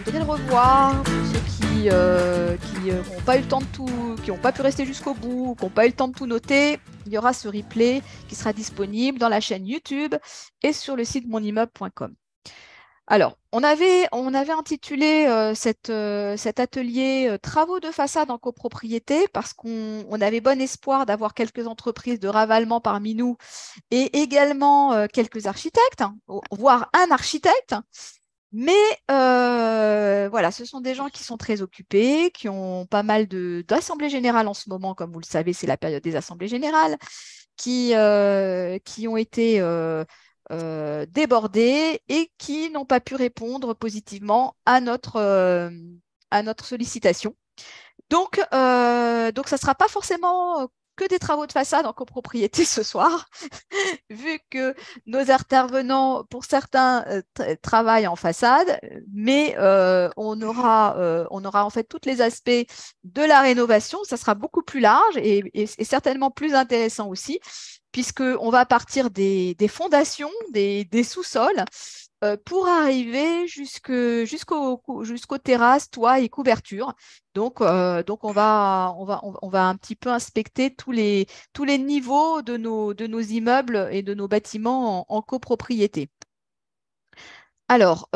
voudrait le revoir, pour ceux qui n'ont pas eu le temps de tout, qui n'ont pas pu rester jusqu'au bout, qui n'ont pas eu le temps de tout noter, il y aura ce replay qui sera disponible dans la chaîne YouTube et sur le site monimmeuble.com. Alors, on avait intitulé cet atelier Travaux de façade en copropriété parce qu'on avait bon espoir d'avoir quelques entreprises de ravalement parmi nous et également quelques architectes, voire un architecte. Mais voilà, ce sont des gens qui sont très occupés, qui ont pas mal d'assemblées générales en ce moment, comme vous le savez, c'est la période des assemblées générales, qui ont été débordés et qui n'ont pas pu répondre positivement à notre sollicitation. Donc, ça ne sera pas forcément que des travaux de façade en copropriété ce soir, vu que nos intervenants, pour certains, travaillent en façade, mais on aura en fait tous les aspects de la rénovation. Ça sera beaucoup plus large et certainement plus intéressant aussi, puisqu'on va partir des fondations, des sous-sols, pour arriver jusqu'aux terrasses, toits et couvertures. Donc on va un petit peu inspecter tous les niveaux de nos immeubles et de nos bâtiments en copropriété. Alors,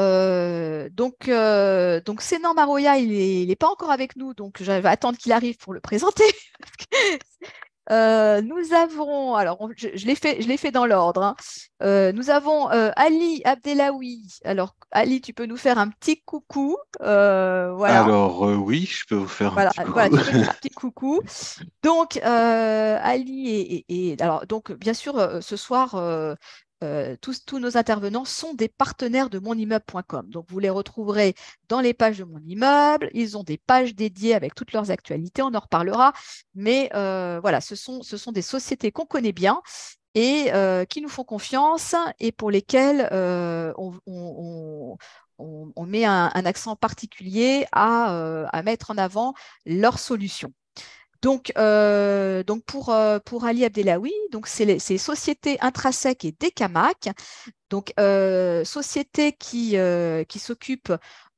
donc Sénan Maroya, il n'est pas encore avec nous, donc je vais attendre qu'il arrive pour le présenter. Nous avons, alors je l'ai fait dans l'ordre, hein. Nous avons Ali Abdelawi. Alors, Ali, tu peux nous faire un petit coucou. Voilà. Alors, oui, je peux vous faire un Voilà, petit voilà, coucou. tu peux nous faire un petit coucou. Donc, Ali alors, donc, bien sûr, ce soir, tous nos intervenants sont des partenaires de monimmeuble.com. Donc, vous les retrouverez dans les pages de Mon Immeuble. Ils ont des pages dédiées avec toutes leurs actualités. On en reparlera. Mais voilà, ce sont des sociétés qu'on connaît bien et qui nous font confiance et pour lesquelles on met un accent particulier à mettre en avant leurs solutions. Donc pour Ali Abdelawi, donc c'est Société Intrasec et Decamac, donc société qui s'occupe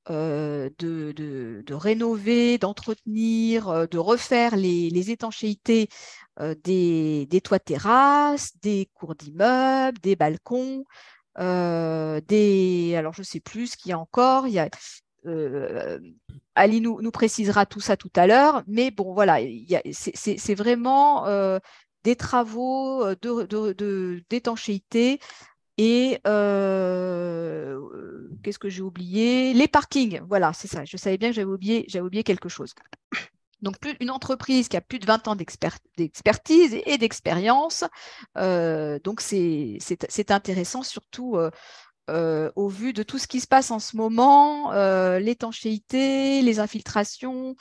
de rénover, d'entretenir, de refaire les étanchéités des toits terrasses, des cours d'immeubles, des balcons, alors je ne sais plus ce qu'il y a encore. Euh, Ali nous précisera tout ça tout à l'heure, mais bon, voilà, c'est vraiment des travaux d'étanchéité et qu'est-ce que j'ai oublié? Les parkings, voilà, c'est ça. Je savais bien que j'avais oublié quelque chose. Donc, une entreprise qui a plus de 20 ans d'expertise et d'expérience. Donc, c'est intéressant, surtout au vu de tout ce qui se passe en ce moment, l'étanchéité, les infiltrations,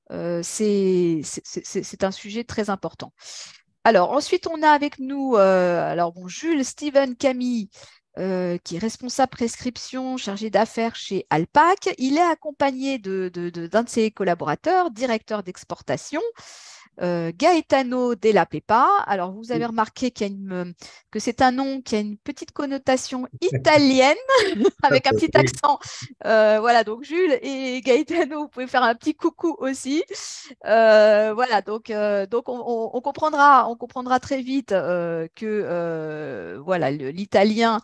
c'est un sujet très important. Alors, ensuite, on a avec nous Jules Steven Camille, qui est responsable prescription, chargé d'affaires chez Alpac. Il est accompagné d'un de ses collaborateurs, directeur d'exportation, Gaetano Della Pepa. Alors, vous avez remarqué que c'est un nom qui a une petite connotation italienne avec un petit Oui. accent. Voilà, donc Jules et Gaetano, vous pouvez faire un petit coucou aussi. Voilà, donc on comprendra très vite que voilà, l'italien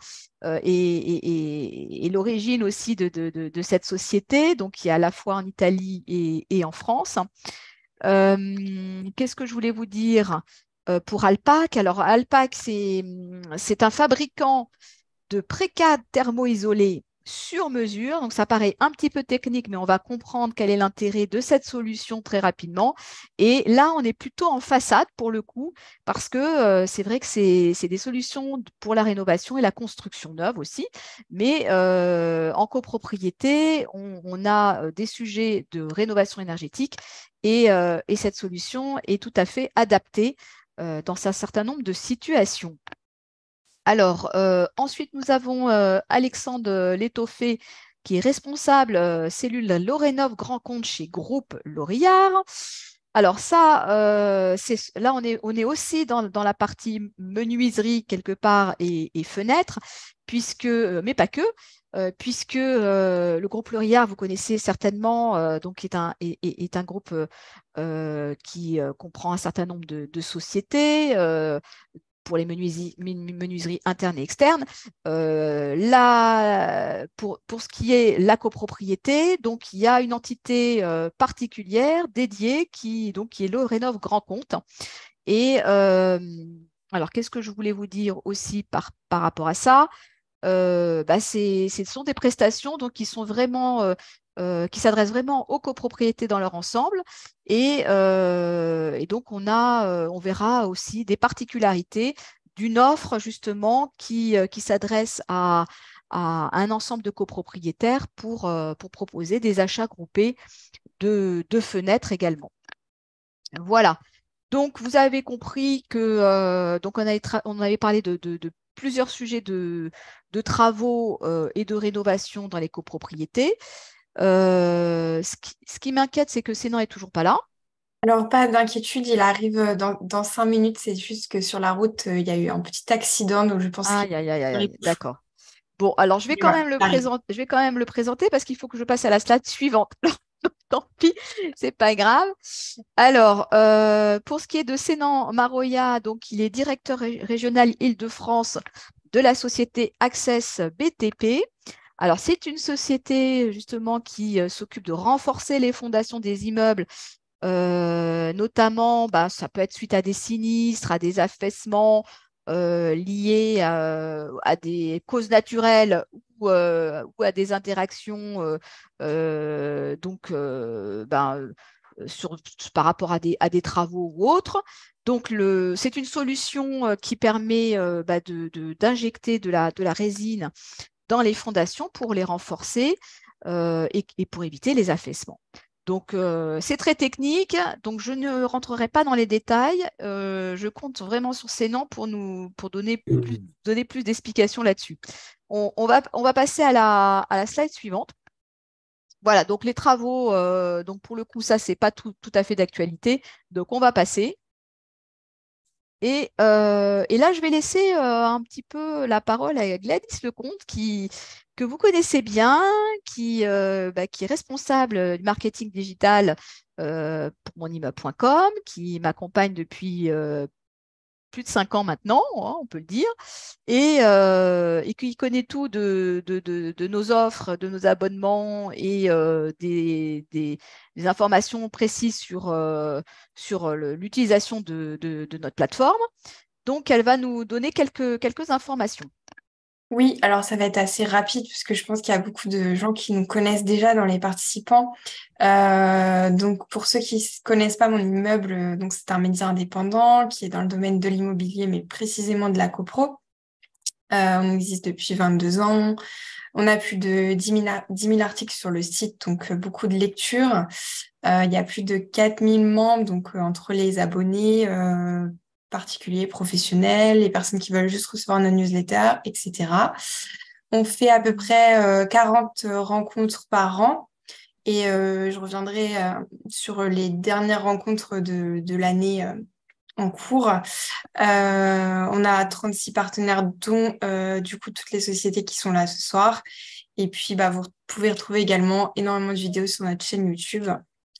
est l'origine aussi de cette société, donc qui est à la fois en Italie et en France. Qu'est-ce que je voulais vous dire pour Alpac? Alors, Alpac, c'est un fabricant de précades thermo-isolés sur mesure. Donc, ça paraît un petit peu technique, mais on va comprendre quel est l'intérêt de cette solution très rapidement. Et là, on est plutôt en façade pour le coup, parce que c'est vrai que c'est des solutions pour la rénovation et la construction neuve aussi. Mais en copropriété, on a des sujets de rénovation énergétique et cette solution est tout à fait adaptée dans un certain nombre de situations. Alors, ensuite, nous avons Alexandre Létoffé, qui est responsable cellule Lorénov Grand Compte chez Groupe Lorillard. Alors ça, là, on est aussi dans la partie menuiserie quelque part et fenêtres, mais pas que, puisque le groupe Le Riard, vous connaissez certainement, donc est un groupe qui comprend un certain nombre de sociétés pour les menuiseries internes et externes. Pour ce qui est la copropriété, donc il y a une entité particulière dédiée qui est le Rénov Grand Compte. Et alors, qu'est-ce que je voulais vous dire aussi par rapport à ça? Ce sont des prestations donc, qui s'adressent vraiment aux copropriétés dans leur ensemble. Et donc, on verra aussi des particularités d'une offre justement qui s'adresse à un ensemble de copropriétaires pour proposer des achats groupés de fenêtres également. Voilà. Donc, vous avez compris que donc on avait parlé de plusieurs sujets de travaux et de rénovation dans les copropriétés. Ce qui m'inquiète, c'est que Sénan est toujours pas là. Alors, pas d'inquiétude, il arrive dans 5 minutes. C'est juste que sur la route, il y a eu un petit accident, donc je pense qu'il Aïe, aïe, aïe, aïe, arrive. aïe. D'accord. Bon, alors je vais Mais quand voilà, même le il arrive. présenter. Je vais quand même le présenter parce qu'il faut que je passe à la slide suivante. Donc, tant pis, c'est pas grave. Alors, pour ce qui est de Sénan Maroya, donc il est directeur régional Île-de-France de la société Access BTP. Alors, c'est une société justement qui s'occupe de renforcer les fondations des immeubles, notamment, ça peut être suite à des sinistres, à des affaissements liés à des causes naturelles ou à des interactions sur, par rapport à des travaux ou autres. Donc, c'est une solution qui permet d'injecter de la résine dans les fondations pour les renforcer et pour éviter les affaissements. Donc, c'est très technique, donc je ne rentrerai pas dans les détails. Je compte vraiment sur Sénan pour donner plus d'explications là-dessus. On va passer à la slide suivante. Voilà, donc les travaux, donc pour le coup, ça, c'est pas tout à fait d'actualité. Donc, on va passer. Et là, je vais laisser un petit peu la parole à Gladys Lecomte, que vous connaissez bien, qui est responsable du marketing digital pour monimmeuble.com, qui m'accompagne depuis plus de 5 ans maintenant, hein, on peut le dire, et qui connaît tout de nos offres, de nos abonnements et des informations précises sur l'utilisation de notre plateforme. Donc, elle va nous donner quelques informations. Oui, alors ça va être assez rapide puisque je pense qu'il y a beaucoup de gens qui nous connaissent déjà dans les participants. Donc pour ceux qui ne connaissent pas mon immeuble, donc c'est un média indépendant qui est dans le domaine de l'immobilier, mais précisément de la copro. On existe depuis 22 ans. On a plus de 10 000 articles sur le site, donc beaucoup de lectures. Il y a plus de 4 000 membres, donc entre les abonnés particuliers, professionnels, les personnes qui veulent juste recevoir nos newsletters, etc. On fait à peu près 40 rencontres par an. Et je reviendrai sur les dernières rencontres de l'année en cours. On a 36 partenaires, dont du coup toutes les sociétés qui sont là ce soir. Et puis, vous pouvez retrouver également énormément de vidéos sur notre chaîne YouTube.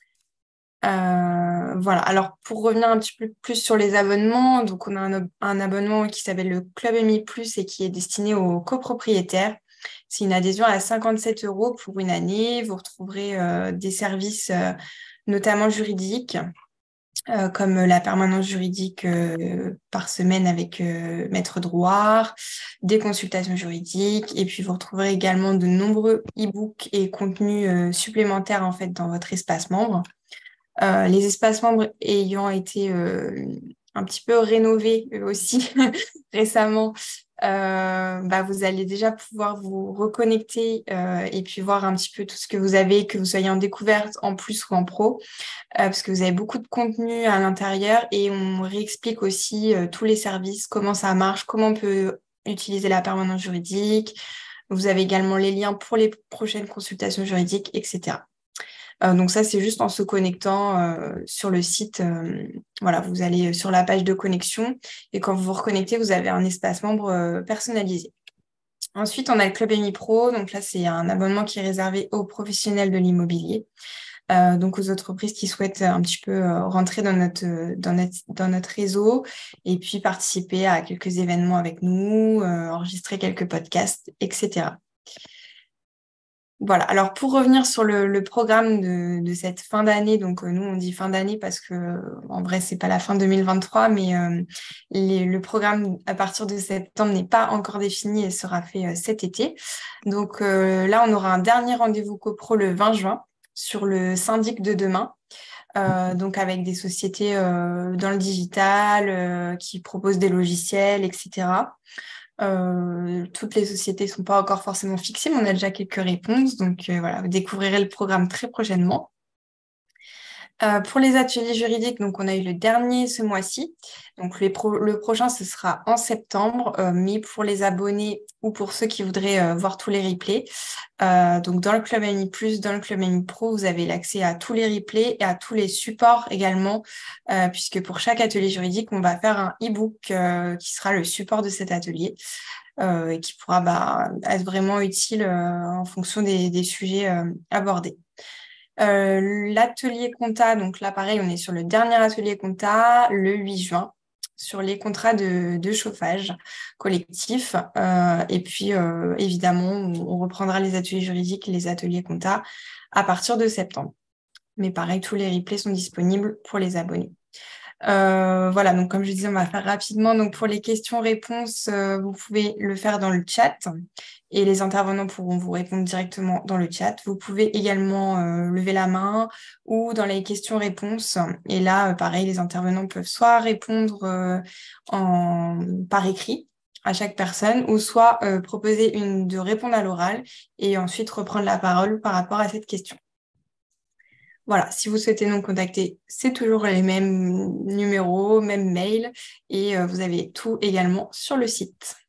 Voilà. Alors, pour revenir un petit peu plus sur les abonnements, donc on a un abonnement qui s'appelle le Club MI Plus et qui est destiné aux copropriétaires. C'est une adhésion à 57 € pour une année. Vous retrouverez des services notamment juridiques, comme la permanence juridique par semaine avec Maître Drouard, des consultations juridiques, et puis vous retrouverez également de nombreux e-books et contenus supplémentaires en fait dans votre espace membre. Les espaces membres ayant été un petit peu rénovés eux aussi récemment, vous allez déjà pouvoir vous reconnecter et puis voir un petit peu tout ce que vous avez, que vous soyez en découverte, en plus ou en pro, parce que vous avez beaucoup de contenu à l'intérieur et on réexplique aussi tous les services, comment ça marche, comment on peut utiliser la permanence juridique. Vous avez également les liens pour les prochaines consultations juridiques, etc. Donc ça, c'est juste en se connectant sur le site. Voilà, vous allez sur la page de connexion et quand vous vous reconnectez, vous avez un espace membre personnalisé. Ensuite, on a le Club Emi Pro. Donc là, c'est un abonnement qui est réservé aux professionnels de l'immobilier. Donc aux entreprises qui souhaitent un petit peu rentrer dans notre réseau et puis participer à quelques événements avec nous, enregistrer quelques podcasts, etc. Voilà. Alors pour revenir sur le programme de cette fin d'année, donc nous on dit fin d'année parce que en vrai c'est pas la fin 2023, mais le programme à partir de septembre n'est pas encore défini et sera fait cet été. Donc là on aura un dernier rendez-vous copro le 20 juin sur le syndic de demain. Donc avec des sociétés dans le digital qui proposent des logiciels, etc. Toutes les sociétés ne sont pas encore forcément fixées, mais on a déjà quelques réponses. Donc voilà, vous découvrirez le programme très prochainement. Pour les ateliers juridiques, donc on a eu le dernier ce mois-ci. Donc le prochain, ce sera en septembre. Mais pour les abonnés ou pour ceux qui voudraient voir tous les replays, donc dans le Club Ami Plus, dans le Club Ami Pro, vous avez l'accès à tous les replays et à tous les supports également, puisque pour chaque atelier juridique, on va faire un e-book qui sera le support de cet atelier. Et qui pourra être vraiment utile en fonction des sujets abordés. L'atelier compta, donc là pareil, on est sur le dernier atelier compta le 8 juin sur les contrats de chauffage collectif. Et puis évidemment, on reprendra les ateliers juridiques, les ateliers compta à partir de septembre. Mais pareil, tous les replays sont disponibles pour les abonnés. Voilà, donc comme je disais, on va faire rapidement. Donc pour les questions-réponses, vous pouvez le faire dans le chat et les intervenants pourront vous répondre directement dans le chat. Vous pouvez également lever la main ou dans les questions-réponses. Et là, pareil, les intervenants peuvent soit répondre par écrit à chaque personne ou soit proposer de répondre à l'oral et ensuite reprendre la parole par rapport à cette question. Voilà, si vous souhaitez nous contacter, c'est toujours les mêmes numéros, mêmes mails et vous avez tout également sur le site.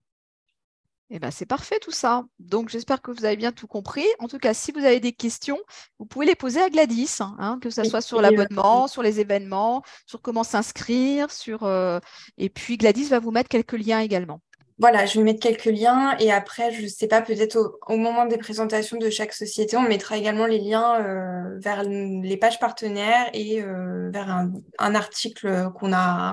Eh ben, c'est parfait tout ça. Donc, j'espère que vous avez bien tout compris. En tout cas, si vous avez des questions, vous pouvez les poser à Gladys, hein, que ce soit sur l'abonnement, sur les événements, sur comment s'inscrire, et puis Gladys va vous mettre quelques liens également. Voilà, je vais mettre quelques liens et après, je ne sais pas, peut-être au moment des présentations de chaque société, on mettra également les liens vers les pages partenaires et vers un article qu'on a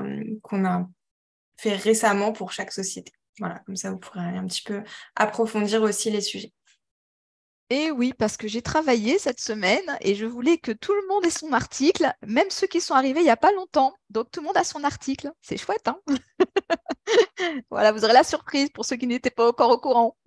fait récemment pour chaque société. Voilà, comme ça, vous pourrez un petit peu approfondir aussi les sujets. Et oui, parce que j'ai travaillé cette semaine et je voulais que tout le monde ait son article, même ceux qui sont arrivés il n'y a pas longtemps. Donc, tout le monde a son article. C'est chouette, hein? Voilà, vous aurez la surprise pour ceux qui n'étaient pas encore au courant.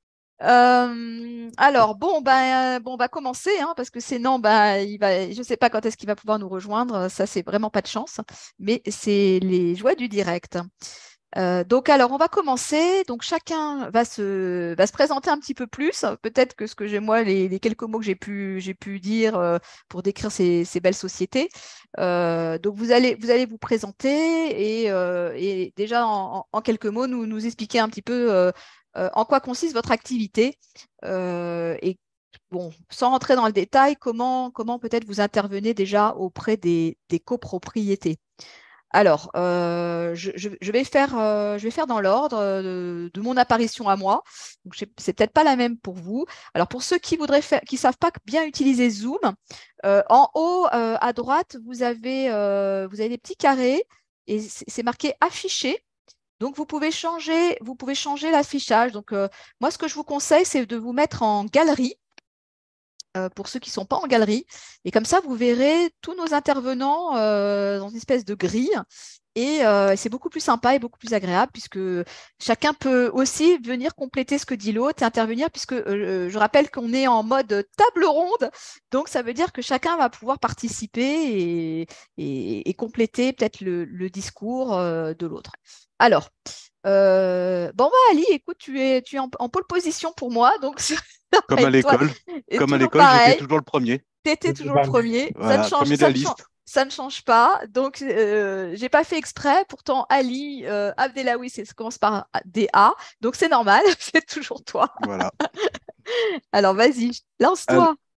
Alors, bon, on va commencer, hein, parce que sinon, je ne sais pas quand est-ce qu'il va pouvoir nous rejoindre. Ça, c'est vraiment pas de chance. Mais c'est les joies du direct. Donc, alors, on va commencer. Donc, chacun va se présenter un petit peu plus. Peut-être que ce que j'ai, moi, les quelques mots que j'ai pu dire pour décrire ces belles sociétés. Donc, vous allez vous présenter et déjà, en quelques mots, nous expliquer un petit peu en quoi consiste votre activité et bon, sans rentrer dans le détail, comment peut-être vous intervenez déjà auprès des copropriétés. Alors, je vais faire dans l'ordre de mon apparition à moi. Donc, c'est peut-être pas la même pour vous. Alors, pour ceux qui qui savent pas bien utiliser Zoom, en haut à droite, vous avez des petits carrés et c'est marqué afficher. Donc, vous pouvez changer l'affichage. Donc, moi, ce que je vous conseille, c'est de vous mettre en galerie pour ceux qui ne sont pas en galerie. Et comme ça, vous verrez tous nos intervenants dans une espèce de grille. Et c'est beaucoup plus sympa et beaucoup plus agréable puisque chacun peut aussi venir compléter ce que dit l'autre et intervenir puisque je rappelle qu'on est en mode table ronde. Donc, ça veut dire que chacun va pouvoir participer et compléter peut-être le discours de l'autre. Alors, Ali, écoute, tu es en pole position pour moi. Donc, Comme à l'école. Comme à toujours l'école, j'étais pareil. toujours le premier. Tu étais toujours le premier. Voilà, premier de la liste. Ça ne change pas. Donc, j'ai pas fait exprès. Pourtant, Ali Abdelawi, ça commence par DA. Donc, c'est normal. C'est toujours toi. Voilà. Alors, vas-y, lance-toi.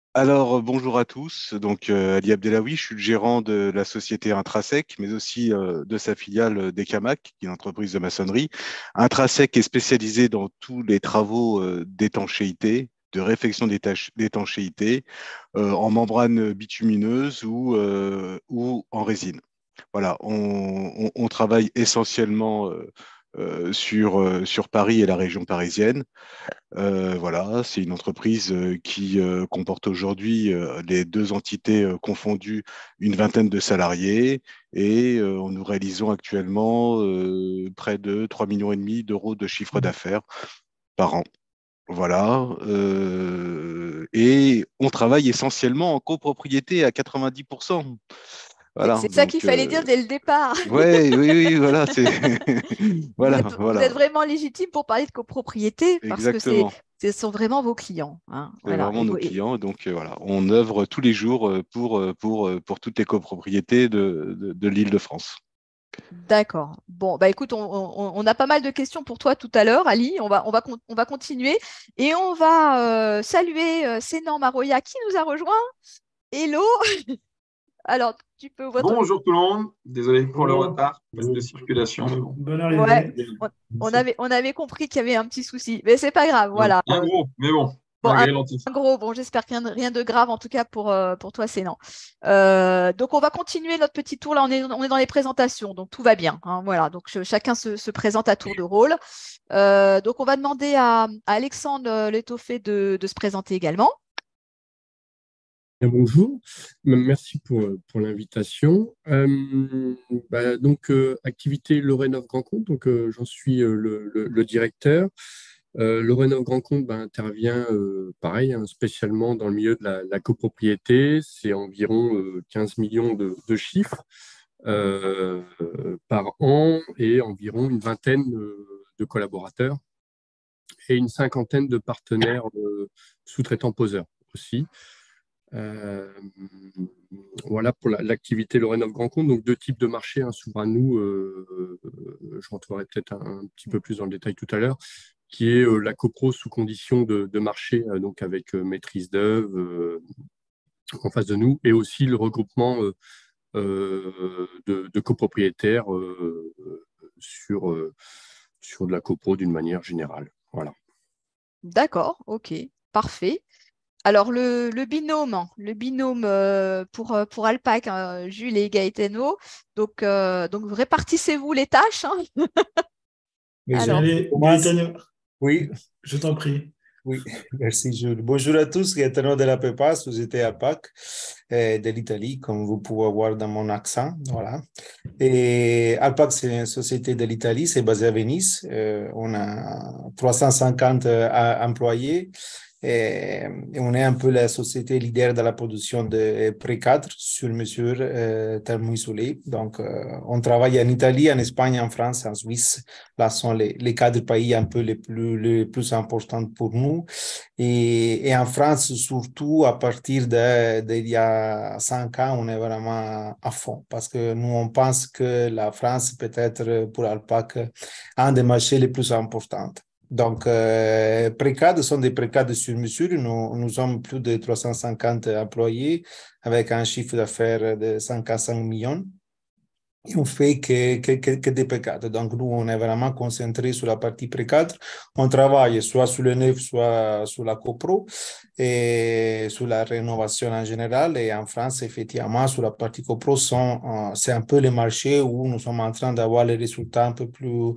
Alors, bonjour à tous. Donc, Ali Abdelawi, je suis le gérant de la société Intrasec, mais aussi de sa filiale Decamac, qui est une entreprise de maçonnerie. Intrasec est spécialisé dans tous les travaux d'étanchéité, de réfection d'étanchéité, en membrane bitumineuse ou en résine. Voilà, on travaille essentiellement sur Paris et la région parisienne. Voilà, c'est une entreprise qui comporte aujourd'hui, les deux entités confondues, une vingtaine de salariés et nous réalisons actuellement près de 3,5 millions d'euros de chiffre d'affaires par an. Voilà, et on travaille essentiellement en copropriété à 90%. Voilà, C'est ça qu'il donc fallait dire dès le départ. ouais, oui, oui, voilà, c'est voilà, Vous êtes voilà, vraiment légitime pour parler de copropriété parce que exactement. ce sont vraiment vos clients, hein. C'est Voilà. vraiment nos clients. Donc voilà, on œuvre tous les jours pour toutes les copropriétés de l'Île-de-France. D'accord. Bon, bah écoute, on a pas mal de questions pour toi tout à l'heure, Ali. On va continuer et on va saluer Sénan Maroya qui nous a rejoint. Hello. Alors, tu peux ouvrir ton micro. Bonjour tout le monde, désolé pour le Bonjour. retard, problème de circulation, mais bon. Bonne Ouais, arrivée. on avait compris qu'il y avait un petit souci, mais c'est pas grave. Voilà. Un gros, mais bon, Bon, malgré l'anti. un gros, bon, j'espère qu'il n'y a rien de grave, en tout cas pour toi, Sénan. Donc, on va continuer notre petit tour. Là, on est dans les présentations, donc tout va bien, hein, voilà, donc chacun se présente à tour de rôle. Donc, on va demander à Alexandre Létoffé de se présenter également. Bien, bonjour, merci pour l'invitation. Activité Lorraine Grand Compte, donc j'en suis le directeur. Lorraine Grand Compte intervient pareil, hein, spécialement dans le milieu de la copropriété. C'est environ 15 millions de chiffres par an et environ une vingtaine de collaborateurs et une cinquantaine de partenaires sous-traitants poseurs aussi. Voilà pour l'activité Lorraine Grand Compte. Donc, deux types de marchés s'ouvrent à nous. Je rentrerai peut-être un petit peu plus dans le détail tout à l'heure, qui est la copro sous condition de marché, donc avec maîtrise d'œuvre en face de nous, et aussi le regroupement de copropriétaires sur de la copro d'une manière générale. Voilà. D'accord, ok, parfait. Alors, le binôme pour Alpac, hein, Jules et Gaetano. Donc répartissez-vous les tâches, hein. Alors, Allez, Gaëtano, Oui, je t'en prie. oui, merci Jules. Bonjour à tous, Gaetano de la Pepa, société APAC de l'Italie, comme vous pouvez voir dans mon accent. Voilà. Et APAC, c'est une société de l'Italie, c'est basé à Venise. On a 350 employés. Et on est un peu la société leader de la production de pré-cadres sur mesure thermo-isolés. Donc, on travaille en Italie, en Espagne, en France, en Suisse. Là sont les cadres pays un peu les plus importants pour nous. Et en France, surtout, à partir d'il y a 5 ans, on est vraiment à fond parce que nous, on pense que la France, peut-être pour Alpac, un des marchés les plus importants. Donc, précades sont des précades sur mesure. Nous sommes plus de 350 employés avec un chiffre d'affaires de 55 millions. Et on fait que des précades. Donc, nous, on est vraiment concentré sur la partie précadre. On travaille soit sur le neuf, soit sur la copro et sur la rénovation en général. Et en France, effectivement, sur la partie copro, c'est un peu le marché où nous sommes en train d'avoir les résultats un peu plus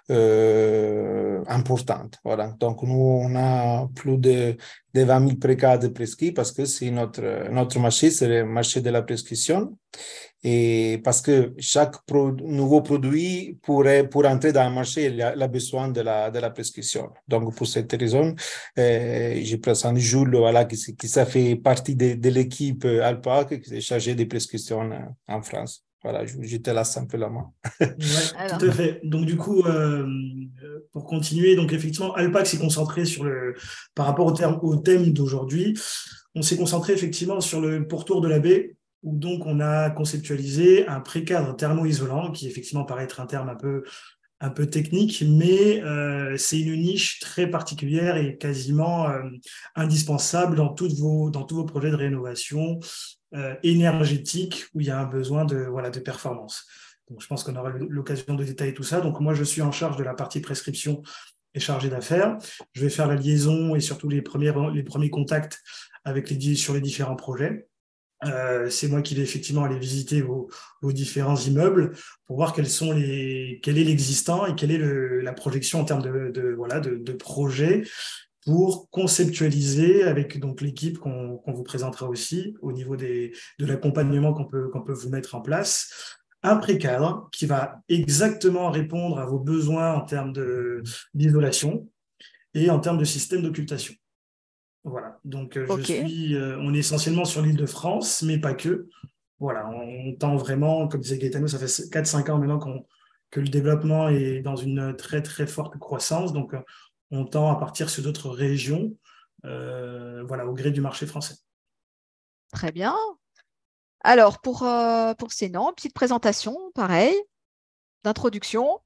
importants. Voilà. Donc, nous, on a plus de 20 000 précades prescrits parce que c'est notre marché, c'est le marché de la prescription. Et parce que chaque nouveau produit, pour entrer dans le marché, il a besoin de la prescription. Donc, pour cette raison, je présente Jules, voilà, qui ça fait partie de l'équipe Alpac, qui est chargée des prescriptions en France. Voilà, je te laisse un peu la main. Ouais, tout à fait. Donc, du coup, pour continuer, donc effectivement, Alpac s'est concentré par rapport au thème d'aujourd'hui, on s'est concentré effectivement sur le pourtour de la baie, où donc on a conceptualisé un pré-cadre thermo-isolant, qui effectivement paraît être un terme un peu un peu technique, mais c'est une niche très particulière et quasiment indispensable dans tous vos projets de rénovation énergétique où il y a un besoin de performance. Donc, je pense qu'on aura l'occasion de détailler tout ça. Donc, moi, je suis en charge de la partie prescription et chargé d'affaires. Je vais faire la liaison et surtout les premiers contacts sur les différents projets. C'est moi qui vais effectivement aller visiter vos différents immeubles pour voir quel est l'existant et quelle est la projection en termes de projet pour conceptualiser avec donc l'équipe qu'on vous présentera aussi au niveau de l'accompagnement qu'on peut vous mettre en place. Un précadre qui va exactement répondre à vos besoins en termes d'isolation et en termes de système d'occultation. Voilà, donc Ok. on est essentiellement sur l'Île-de-France, mais pas que. Voilà, on tend vraiment, comme disait Gaetano, ça fait 4-5 ans maintenant que le développement est dans une très très forte croissance, donc on tend à partir sur d'autres régions, au gré du marché français. Très bien. Alors, pour Sénan, petite présentation, pareil, d'introduction.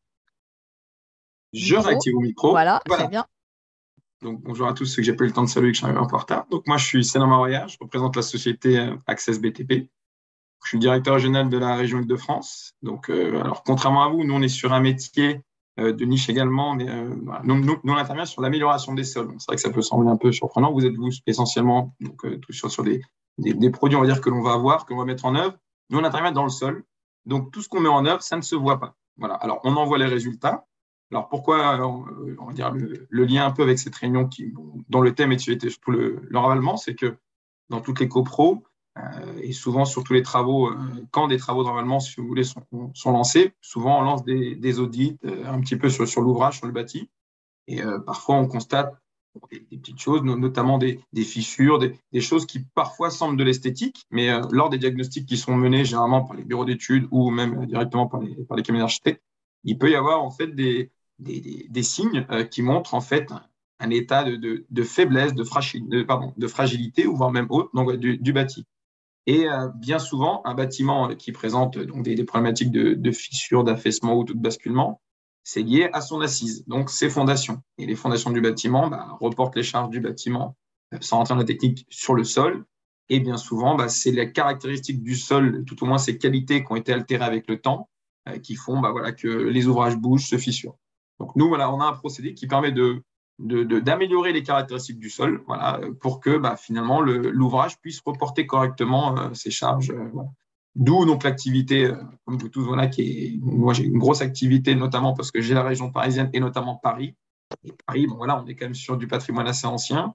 Je réactive au micro. Voilà, très bien. Donc, bonjour à tous ceux que j'ai pas eu le temps de saluer, que je suis arrivé un peu en retard. Donc, moi, je suis Sénan Maroya, je représente la société Access BTP. Je suis le directeur régional de la région Île-de-France. Donc, alors, contrairement à vous, nous, on est sur un métier de niche également. Mais, voilà. Nous, on intervient sur l'amélioration des sols. C'est vrai que ça peut sembler un peu surprenant. Vous êtes, vous, essentiellement sur des produits, on va dire, que l'on va avoir, qu'on va mettre en œuvre. Nous, on intervient dans le sol. Donc, tout ce qu'on met en œuvre, ça ne se voit pas. Voilà. Alors, on envoie les résultats. Alors, pourquoi, on va dire, le lien un peu avec cette réunion dont le thème était surtout le ravalement, c'est que dans toutes les copros, et souvent sur tous les travaux, quand des travaux de ravalement, si vous voulez, sont lancés, souvent on lance des audits un petit peu sur l'ouvrage, sur le bâti. Et parfois, on constate des petites choses, notamment des fissures, des choses qui parfois semblent de l'esthétique, mais lors des diagnostics qui sont menés généralement par les bureaux d'études ou même directement par les cabinets d'architectes, il peut y avoir en fait des signes qui montrent en fait un état de faiblesse, de fragilité, ou voire même haute du bâti. Et bien souvent, un bâtiment qui présente donc des problématiques de fissures, d'affaissement ou de basculement, c'est lié à son assise, donc ses fondations. Et les fondations du bâtiment reportent les charges du bâtiment, sans rentrer dans la technique, sur le sol. Et bien souvent, c'est les caractéristiques du sol, tout au moins ses qualités qui ont été altérées avec le temps, qui font que les ouvrages bougent, se fissurent. Donc nous, voilà, on a un procédé qui permet d'améliorer les caractéristiques du sol, voilà, pour que finalement l'ouvrage puisse reporter correctement ses charges. Voilà. D'où donc l'activité, comme vous tous, voilà, moi j'ai une grosse activité, notamment parce que j'ai la région parisienne et notamment Paris. Et Paris, bon, voilà, on est quand même sur du patrimoine assez ancien.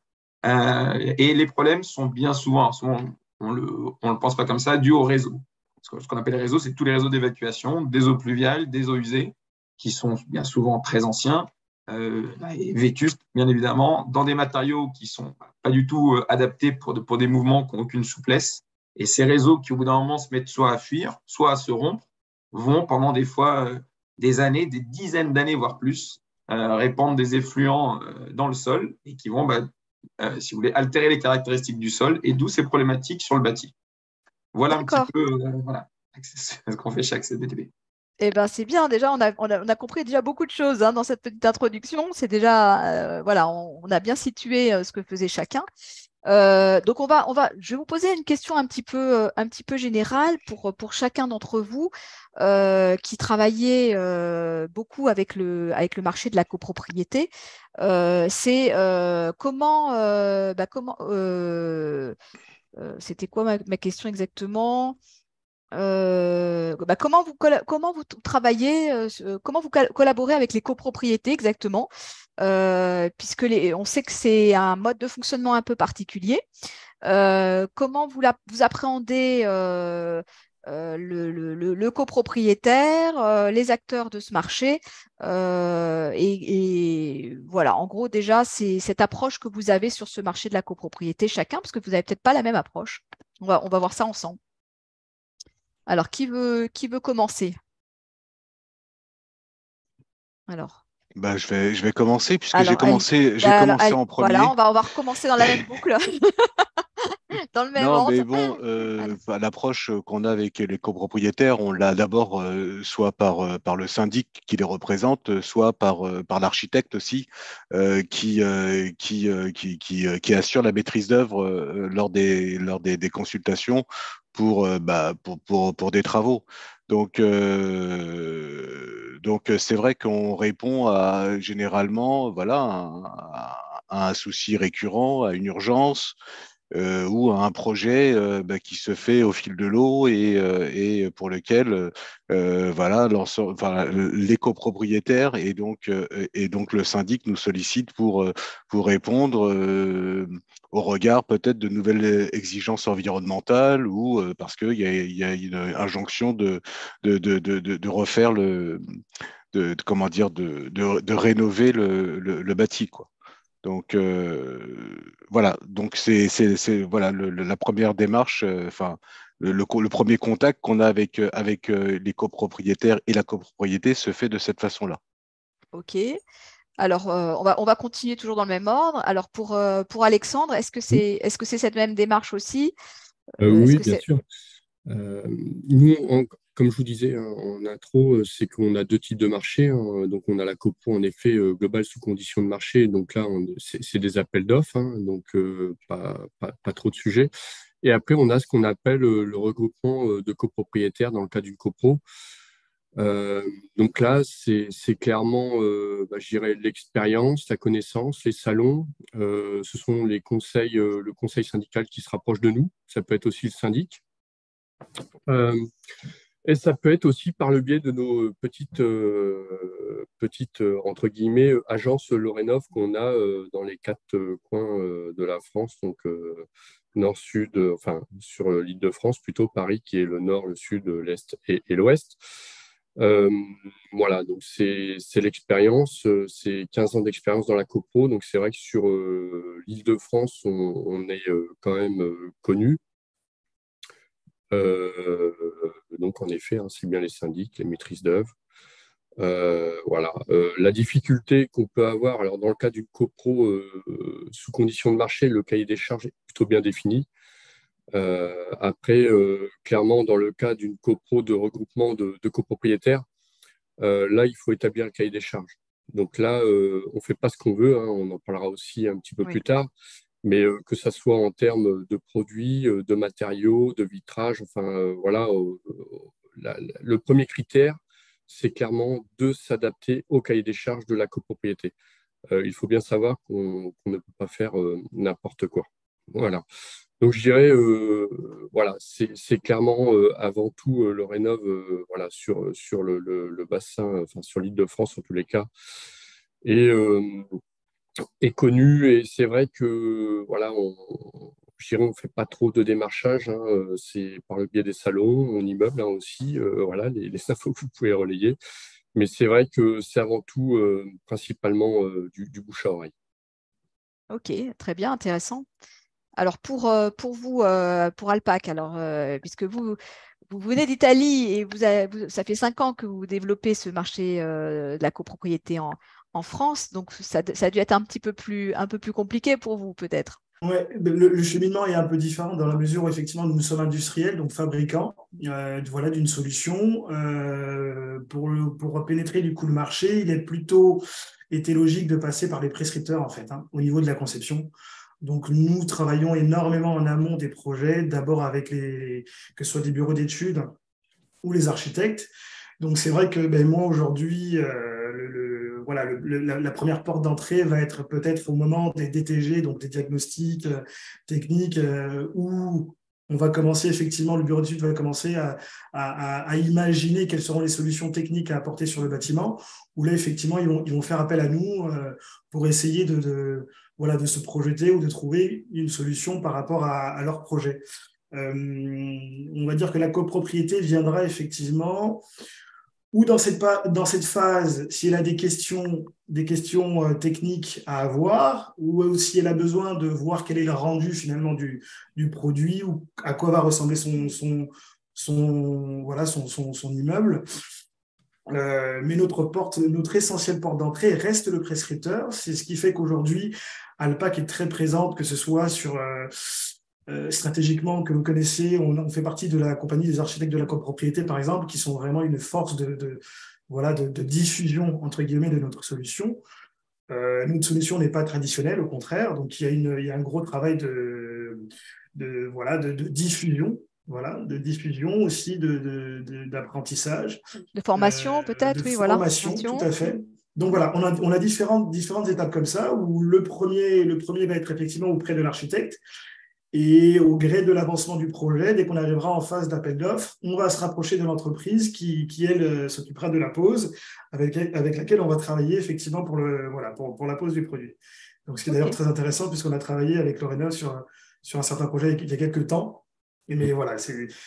Et les problèmes sont bien souvent on le pense pas comme ça, dû au réseau. Ce qu'on appelle les réseaux, c'est tous les réseaux d'évacuation, des eaux pluviales, des eaux usées, qui sont bien souvent très anciens, et vétustes, bien évidemment, dans des matériaux qui sont pas du tout adaptés pour des mouvements qui n'ont aucune souplesse. Et ces réseaux qui, au bout d'un moment, se mettent soit à fuir, soit à se rompre, vont pendant des fois des années, des dizaines d'années, voire plus, répandre des effluents dans le sol et qui vont, si vous voulez, altérer les caractéristiques du sol, et d'où ces problématiques sur le bâti. Voilà un petit peu ce qu'on fait chez Access BTP. Eh ben, c'est bien, déjà, on a compris déjà beaucoup de choses dans cette petite introduction. C'est déjà, on a bien situé ce que faisait chacun. Donc, je vais vous poser une question un petit peu générale pour chacun d'entre vous qui travaillait beaucoup avec le marché de la copropriété. C'est c'était quoi ma question exactement? Comment vous travaillez, comment vous collaborez avec les copropriétés exactement, puisque on sait que c'est un mode de fonctionnement un peu particulier. Comment vous appréhendez le copropriétaire, les acteurs de ce marché, et voilà, en gros déjà c'est cette approche que vous avez sur ce marché de la copropriété chacun, parce que vous n'avez peut-être pas la même approche. On va voir ça ensemble. Alors, qui veut commencer? Alors. Je vais commencer puisque j'ai commencé en premier. Voilà, on va recommencer dans la même boucle. dans le même Non, mais ordre. bon, l'approche qu'on a avec les copropriétaires, on l'a d'abord soit par le syndic qui les représente, soit par l'architecte aussi, qui assure la maîtrise d'œuvre lors des consultations pour des travaux. Donc c'est vrai qu'on répond généralement voilà, à un souci récurrent, à une urgence ou à un projet qui se fait au fil de l'eau et pour lequel voilà, les copropriétaires et donc le syndic nous sollicitent pour répondre au regard peut-être de nouvelles exigences environnementales ou parce qu'il y a une injonction de refaire comment dire, de rénover le bâti, quoi. Donc voilà, donc c'est voilà la première démarche, enfin le premier contact qu'on a avec les copropriétaires et la copropriété se fait de cette façon-là. Ok. Alors, on va continuer toujours dans le même ordre. Alors, pour Alexandre, est-ce que c'est cette même démarche aussi? Est-ce Oui, que bien c'est... sûr. Nous, comme je vous disais hein, en intro, c'est qu'on a deux types de marchés, hein. Donc, on a la copro, en effet, globale sous conditions de marché. Donc là, c'est des appels d'offres, hein, donc pas trop de sujets. Et après, on a ce qu'on appelle le regroupement de copropriétaires dans le cas d'une copro. Euh, donc là, c'est clairement, je dirais, l'expérience, la connaissance, les salons. Ce sont les conseils, le conseil syndical qui se rapproche de nous. Ça peut être aussi le syndic. Euh, et ça peut être aussi par le biais de nos petites entre guillemets, agences Lorenov qu'on a dans les quatre coins de la France, donc nord-sud, enfin sur l'Île-de-France, plutôt Paris qui est le nord, le sud, l'est et l'ouest. Euh, voilà, donc c'est l'expérience, c'est 15 ans d'expérience dans la copro, donc c'est vrai que sur l'Île-de-France, on est quand même connu. Euh, donc, en effet, hein, c'est bien les syndics, les maîtrises d'œuvre. Voilà. La difficulté qu'on peut avoir, alors dans le cas d'une copro sous condition de marché, le cahier des charges est plutôt bien défini. Après, clairement, dans le cas d'une copro de regroupement de copropriétaires, là, il faut établir le cahier des charges. Donc là, on ne fait pas ce qu'on veut, hein, on en parlera aussi un petit peu Oui. plus tard, mais que ça soit en termes de produits, de matériaux, de vitrage, enfin voilà, le premier critère, c'est clairement de s'adapter au cahier des charges de la copropriété. Il faut bien savoir qu'on ne peut pas faire n'importe quoi. Voilà. Donc je dirais, voilà, c'est clairement avant tout le rénov, voilà, sur le bassin, enfin sur l'Île-de-France en tous les cas, et est connu. Et c'est vrai que voilà, je dirais, on fait pas trop de démarchage, hein, c'est par le biais des salons, mon immeuble hein, aussi, voilà, les infos que vous pouvez relayer. Mais c'est vrai que c'est avant tout principalement du bouche à oreille. Ok, très bien, intéressant. Alors, pour vous, pour Alpac, alors, puisque vous venez d'Italie et ça fait 5 ans que vous développez ce marché de la copropriété en France, donc ça a dû être un peu plus compliqué pour vous, peut-être. Ouais, le cheminement est un peu différent dans la mesure où effectivement nous sommes industriels, donc fabricants voilà, d'une solution. Pour pénétrer du coup le marché, il est plutôt été logique de passer par les prescripteurs en fait, hein, au niveau de la conception. Donc nous travaillons énormément en amont des projets, d'abord avec que ce soit des bureaux d'études ou les architectes. Donc c'est vrai que moi aujourd'hui, voilà, la première porte d'entrée va être peut-être au moment des DTG, donc des diagnostics techniques, où on va commencer effectivement, le bureau d'études va commencer à imaginer quelles seront les solutions techniques à apporter sur le bâtiment, où là effectivement ils vont faire appel à nous pour essayer voilà, de se projeter ou de trouver une solution par rapport à leur projet. On va dire que la copropriété viendra effectivement, ou dans cette phase, si elle a des questions techniques à avoir, ou si elle a besoin de voir quel est le rendu finalement du produit, ou à quoi va ressembler voilà, son immeuble. Mais notre essentielle porte d'entrée reste le prescripteur. C'est ce qui fait qu'aujourd'hui, Alpac est très présente, que ce soit stratégiquement que vous connaissez. On fait partie de la compagnie des architectes de la copropriété, par exemple, qui sont vraiment une force de diffusion, entre guillemets, de notre solution. Notre solution n'est pas traditionnelle, au contraire. Donc, il y a un gros travail de diffusion. Voilà, de diffusion aussi, d'apprentissage. De formation, peut-être, oui, voilà. Formation, tout à fait. Donc voilà, on a différentes étapes comme ça, où le premier va être effectivement auprès de l'architecte, et au gré de l'avancement du projet, dès qu'on arrivera en phase d'appel d'offres, on va se rapprocher de l'entreprise qui elle, s'occupera de la pose, avec laquelle on va travailler effectivement pour la pose du produit. Donc, ce qui est d'ailleurs très intéressant, puisqu'on a travaillé avec Lorena sur un certain projet il y a quelques temps. Mais voilà,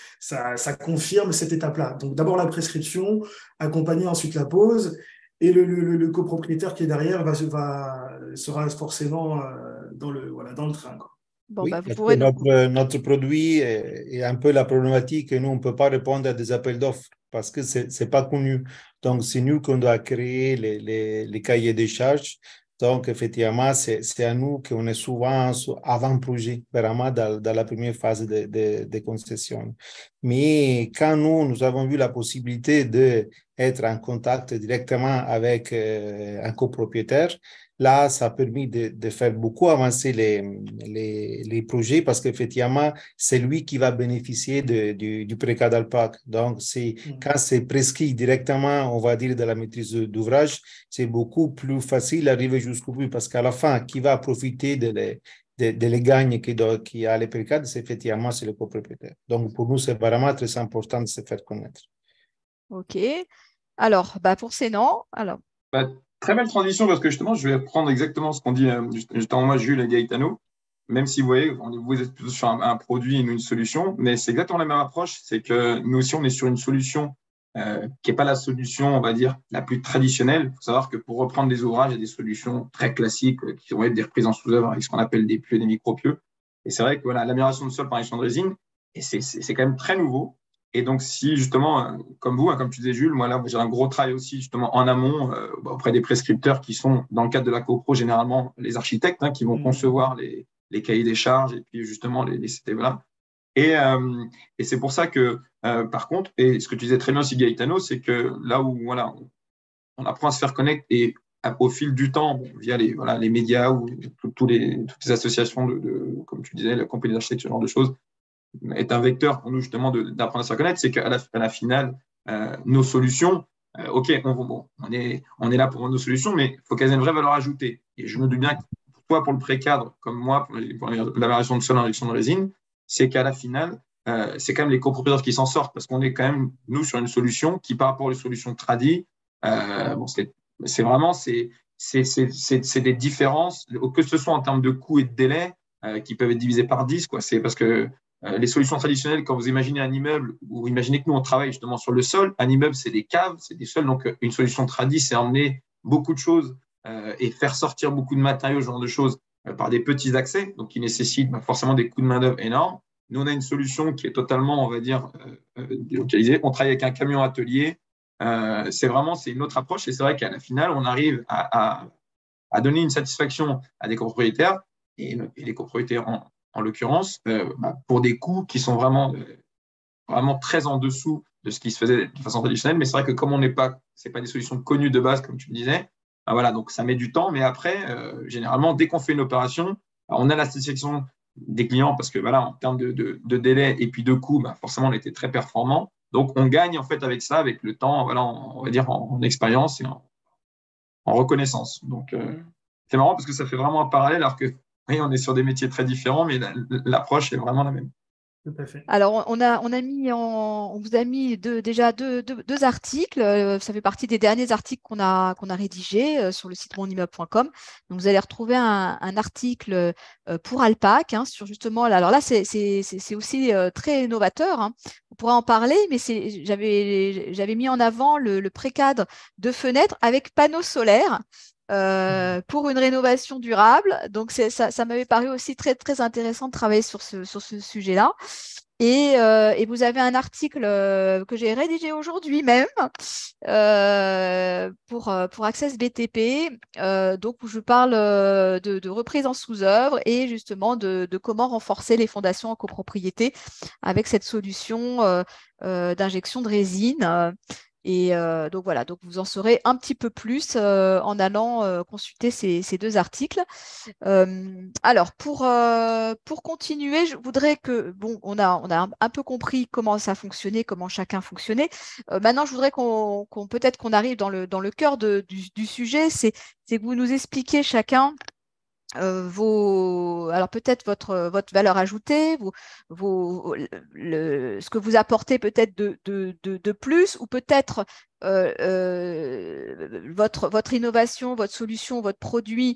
ça confirme cette étape-là. Donc, d'abord la prescription, accompagner ensuite la pose, et le copropriétaire qui est derrière sera forcément dans le train, quoi. Bon, oui, bah, vous pourrez notre produit est un peu la problématique que nous, on ne peut pas répondre à des appels d'offres parce que ce n'est pas connu. Donc, c'est nous qu'on doit créer les cahiers des charges. Donc, effectivement, c'est à nous qu'on est souvent avant-projet, vraiment dans la première phase de concession. Mais quand nous avons eu la possibilité d'être en contact directement avec un copropriétaire, là, ça a permis de faire beaucoup avancer les projets parce qu'effectivement, c'est lui qui va bénéficier du précade Alpac. Donc, quand c'est prescrit directement, on va dire, de la maîtrise d'ouvrage, c'est beaucoup plus facile d'arriver jusqu'au bout parce qu'à la fin, qui va profiter de les gagnes qui a les précades, c'est effectivement le copropriétaire. Donc, pour nous, c'est vraiment très important de se faire connaître. OK. Alors, pour Cénan, alors. Très belle transition parce que justement, je vais reprendre exactement ce qu'on dit justement moi, Jules et Gaetano. Même si vous voyez, vous êtes plutôt sur un produit et une solution, mais c'est exactement la même approche. C'est que nous aussi, on est sur une solution qui n'est pas la solution, on va dire, la plus traditionnelle. Il faut savoir que pour reprendre des ouvrages, il y a des solutions très classiques qui vont être des reprises en sous-œuvre avec ce qu'on appelle des pieux et des micro-pieux. Et c'est vrai que voilà, l'amélioration de sol par injection de résine, et c'est quand même très nouveau. Et donc, si justement, comme vous, comme tu disais Jules, moi là, j'ai un gros travail aussi justement en amont auprès des prescripteurs qui sont, dans le cadre de la copro, généralement les architectes qui vont concevoir les cahiers des charges et puis justement les CTV-là. Et c'est pour ça que, par contre, et ce que tu disais très bien aussi Gaetano, c'est que là où voilà, on apprend à se faire connaître et au fil du temps, via les médias ou toutes les associations comme tu disais, la compagnie d'architecture, ce genre de choses, est un vecteur pour nous justement d'apprendre à se reconnaître, c'est qu'à la finale, nos solutions, ok, on est là pour nos solutions, mais il faut qu'elles aient une vraie valeur ajoutée. Et je me doute bien que pour toi, pour le précadre, comme moi, pour l'amélioration de sol en injection de résine, c'est qu'à la finale, c'est quand même les copropriétaires qui s'en sortent, parce qu'on est quand même, nous, sur une solution qui, par rapport aux solutions tradies, c'est vraiment des différences, que ce soit en termes de coûts et de délai, qui peuvent être divisés par 10, quoi. C'est parce que les solutions traditionnelles, quand vous imaginez un immeuble, ou imaginez que nous, on travaille justement sur le sol, un immeuble, c'est des caves, c'est des sols. Donc, une solution tradie, c'est emmener beaucoup de choses et faire sortir beaucoup de matériaux, ce genre de choses, par des petits accès, donc qui nécessitent forcément des coûts de main-d'œuvre énormes. Nous, on a une solution qui est totalement, on va dire, délocalisée. On travaille avec un camion atelier. C'est une autre approche. Et c'est vrai qu'à la finale, on arrive à donner une satisfaction à des copropriétaires et les copropriétaires en l'occurrence, pour des coûts qui sont vraiment très en dessous de ce qui se faisait de façon traditionnelle. Mais c'est vrai que comme c'est pas des solutions connues de base, comme tu le disais, voilà, donc ça met du temps. Mais après, généralement, dès qu'on fait une opération, on a la satisfaction des clients parce que voilà, en termes de délai et puis de coûts, forcément, on était très performant. Donc, on gagne en fait avec ça, avec le temps, voilà, on va dire en expérience et en reconnaissance. Donc, c'est marrant parce que ça fait vraiment un parallèle alors que oui, on est sur des métiers très différents, mais l'approche est vraiment la même. Tout à fait. Alors, on vous a mis déjà deux articles. Ça fait partie des derniers articles qu'on a rédigés sur le site monimmeuble.com. Donc, vous allez retrouver un article pour Alpac sur justement. Alors là, c'est aussi très novateur. On pourra en parler, mais j'avais mis en avant le précadre de fenêtres avec panneaux solaires. Pour une rénovation durable. Donc, ça m'avait paru aussi très, très intéressant de travailler sur ce sujet-là. Et vous avez un article que j'ai rédigé aujourd'hui même pour Access BTP, donc où je parle de reprise en sous-œuvre et justement de comment renforcer les fondations en copropriété avec cette solution d'injection de résine. Et donc voilà, donc vous en saurez un petit peu plus en allant consulter ces deux articles. Alors, pour continuer, je voudrais que, bon, on a un peu compris comment ça fonctionnait, comment chacun fonctionnait. Maintenant, je voudrais peut-être qu'on arrive dans le cœur du sujet, c'est que vous nous expliquiez chacun alors peut-être votre valeur ajoutée, ce que vous apportez peut-être de plus, ou peut-être votre innovation, votre solution, votre produit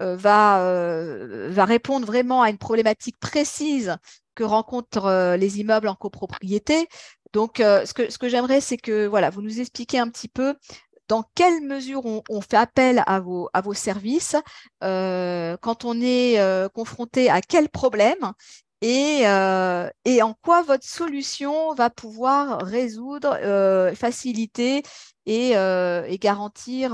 va répondre vraiment à une problématique précise que rencontrent les immeubles en copropriété. Donc, ce que j'aimerais, c'est que voilà, vous nous expliquez un petit peu dans quelle mesure on fait appel à vos services quand on est confronté à quel problème et en quoi votre solution va pouvoir résoudre, faciliter et garantir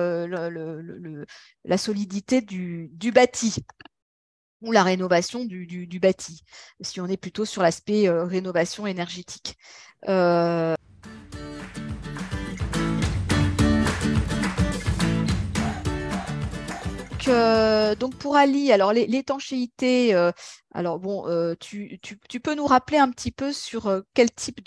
la solidité du bâti ou la rénovation du bâti, si on est plutôt sur l'aspect rénovation énergétique. Donc pour Ali, alors l'étanchéité, alors bon, tu peux nous rappeler un petit peu sur quel type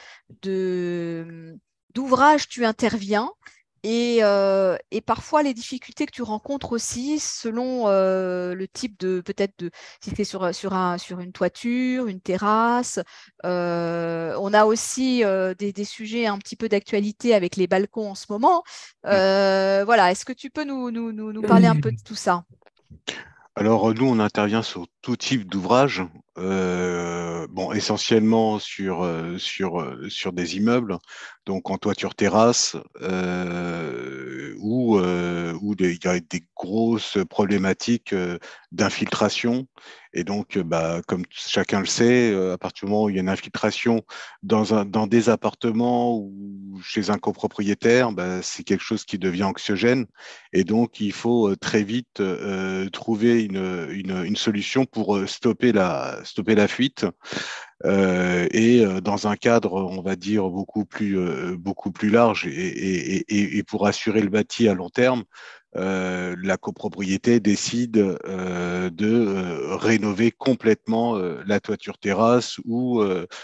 d'ouvrage tu interviens et parfois les difficultés que tu rencontres aussi selon le type peut-être si c'est sur une toiture, une terrasse. On a aussi des sujets un petit peu d'actualité avec les balcons en ce moment. Voilà, est-ce que tu peux nous parler un peu de tout ça? Alors, nous, on intervient sur tout type d'ouvrage, bon, essentiellement sur des immeubles, donc en toiture terrasse, où il y a des grosses problématiques d'infiltration. Et donc, bah, comme chacun le sait, à partir du moment où il y a une infiltration dans des appartements ou chez un copropriétaire, bah, c'est quelque chose qui devient anxiogène. Et donc, il faut très vite trouver une solution pour stopper la fuite. Dans un cadre, on va dire, beaucoup plus large et pour assurer le bâti à long terme, la copropriété décide de rénover complètement la toiture terrasse ou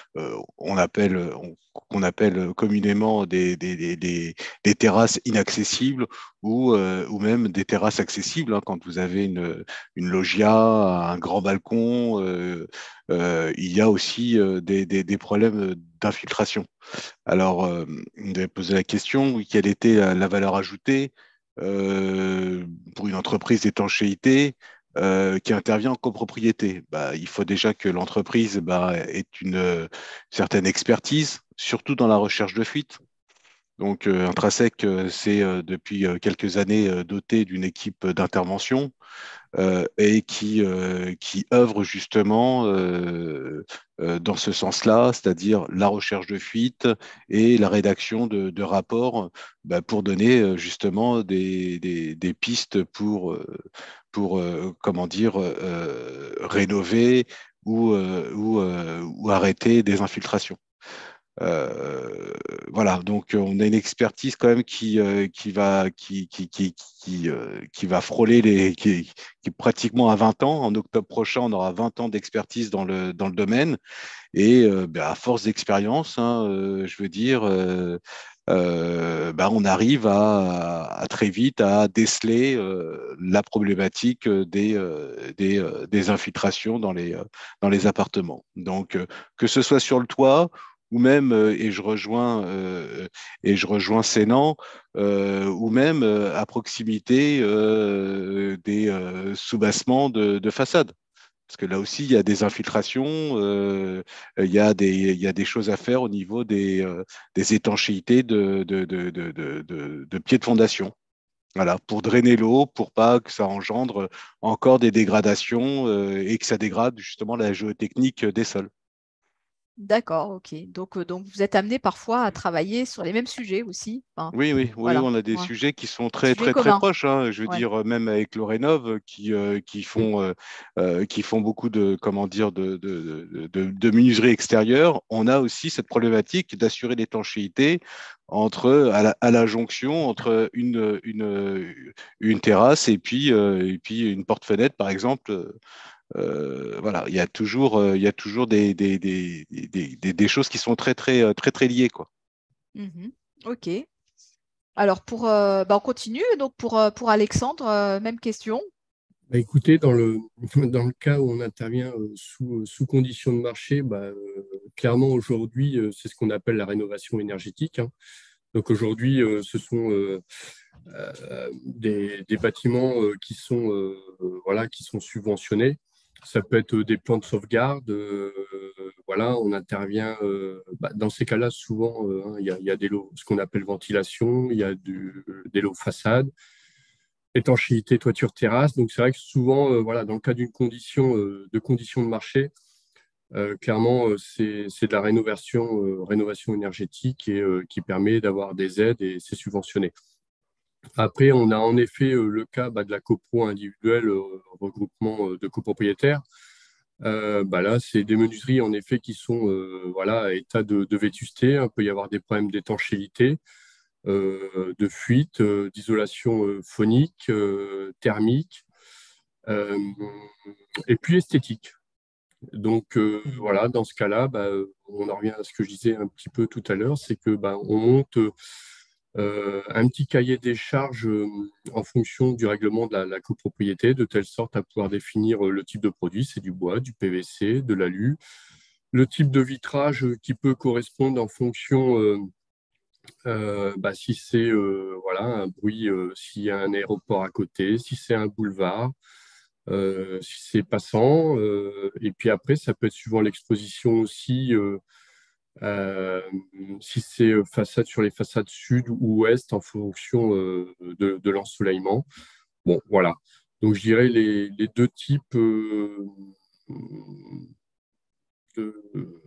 qu'on appelle communément des terrasses inaccessibles ou même des terrasses accessibles, hein, quand vous avez une loggia, un grand balcon. Il y a aussi des problèmes d'infiltration. Alors, vous avez posé la question, quelle était la valeur ajoutée pour une entreprise d'étanchéité qui intervient en copropriété? Bah, il faut déjà que l'entreprise ait une certaine expertise, surtout dans la recherche de fuite. Donc, Intrasec, c'est depuis quelques années doté d'une équipe d'intervention et qui œuvre justement dans ce sens-là, c'est-à-dire la recherche de fuite et la rédaction de rapports pour donner justement des pistes pour comment dire, rénover ou arrêter des infiltrations. Voilà, donc on a une expertise quand même qui va frôler qui est pratiquement à 20 ans. En octobre prochain, on aura 20 ans d'expertise dans le domaine. Et à force d'expérience, hein, je veux dire, on arrive à très vite à déceler la problématique des infiltrations dans les appartements. Donc, que ce soit sur le toit, ou même, et je rejoins Sénan, ou même à proximité des soubassements de façade. Parce que là aussi, il y a des infiltrations, il y a des choses à faire au niveau des étanchéités de pieds de fondation. Voilà, pour drainer l'eau, pour pas que ça engendre encore des dégradations et que ça dégrade justement la géotechnique des sols. D'accord, ok. Donc vous êtes amené parfois à travailler sur les mêmes sujets aussi. Enfin, Oui, voilà, on a des ouais. sujets qui sont très, Sujets très, très communs. proches, hein. Je veux Ouais. dire, même avec Lorénov, qui font beaucoup de, comment dire, de menuiserie extérieure, on a aussi cette problématique d'assurer l'étanchéité à la jonction entre une terrasse et puis une porte-fenêtre, par exemple. Voilà, il y a toujours des choses qui sont très, très, très, très liées, quoi. Mhm. Ok. Alors on continue. Donc pour Alexandre, même question. Bah, écoutez, dans le cas où on intervient sous conditions de marché, clairement aujourd'hui, c'est ce qu'on appelle la rénovation énergétique, hein. Donc aujourd'hui, ce sont des bâtiments voilà, qui sont subventionnés. Ça peut être des plans de sauvegarde. Voilà, on intervient. Dans ces cas-là, souvent, hein, il y a des lots, ce qu'on appelle ventilation, il y a des lots façade, étanchéité, toiture, terrasse. Donc c'est vrai que souvent, voilà, dans le cas d'une condition de marché, clairement, c'est de la rénovation énergétique et qui permet d'avoir des aides et c'est subventionné. Après, on a en effet le cas de la copro individuelle, regroupement de copropriétaires. Là, c'est des menuiseries en effet qui sont voilà, à état de vétusté. Il peut y avoir des problèmes d'étanchéité, de fuite, d'isolation phonique, thermique, euh, et puis esthétique. Donc voilà, dans ce cas-là, on en revient à ce que je disais un petit peu tout à l'heure, c'est que on monte un petit cahier des charges en fonction du règlement de la copropriété, de telle sorte à pouvoir définir le type de produit, c'est du bois, du PVC, de l'alu, le type de vitrage qui peut correspondre en fonction si c'est voilà, un bruit, s'il y a un aéroport à côté, si c'est un boulevard, si c'est passant. Et puis après, ça peut être suivant l'exposition aussi. Euh, Si c'est façade sur les façades sud ou ouest en fonction de l'ensoleillement. Bon, voilà. Donc, je dirais les deux types de,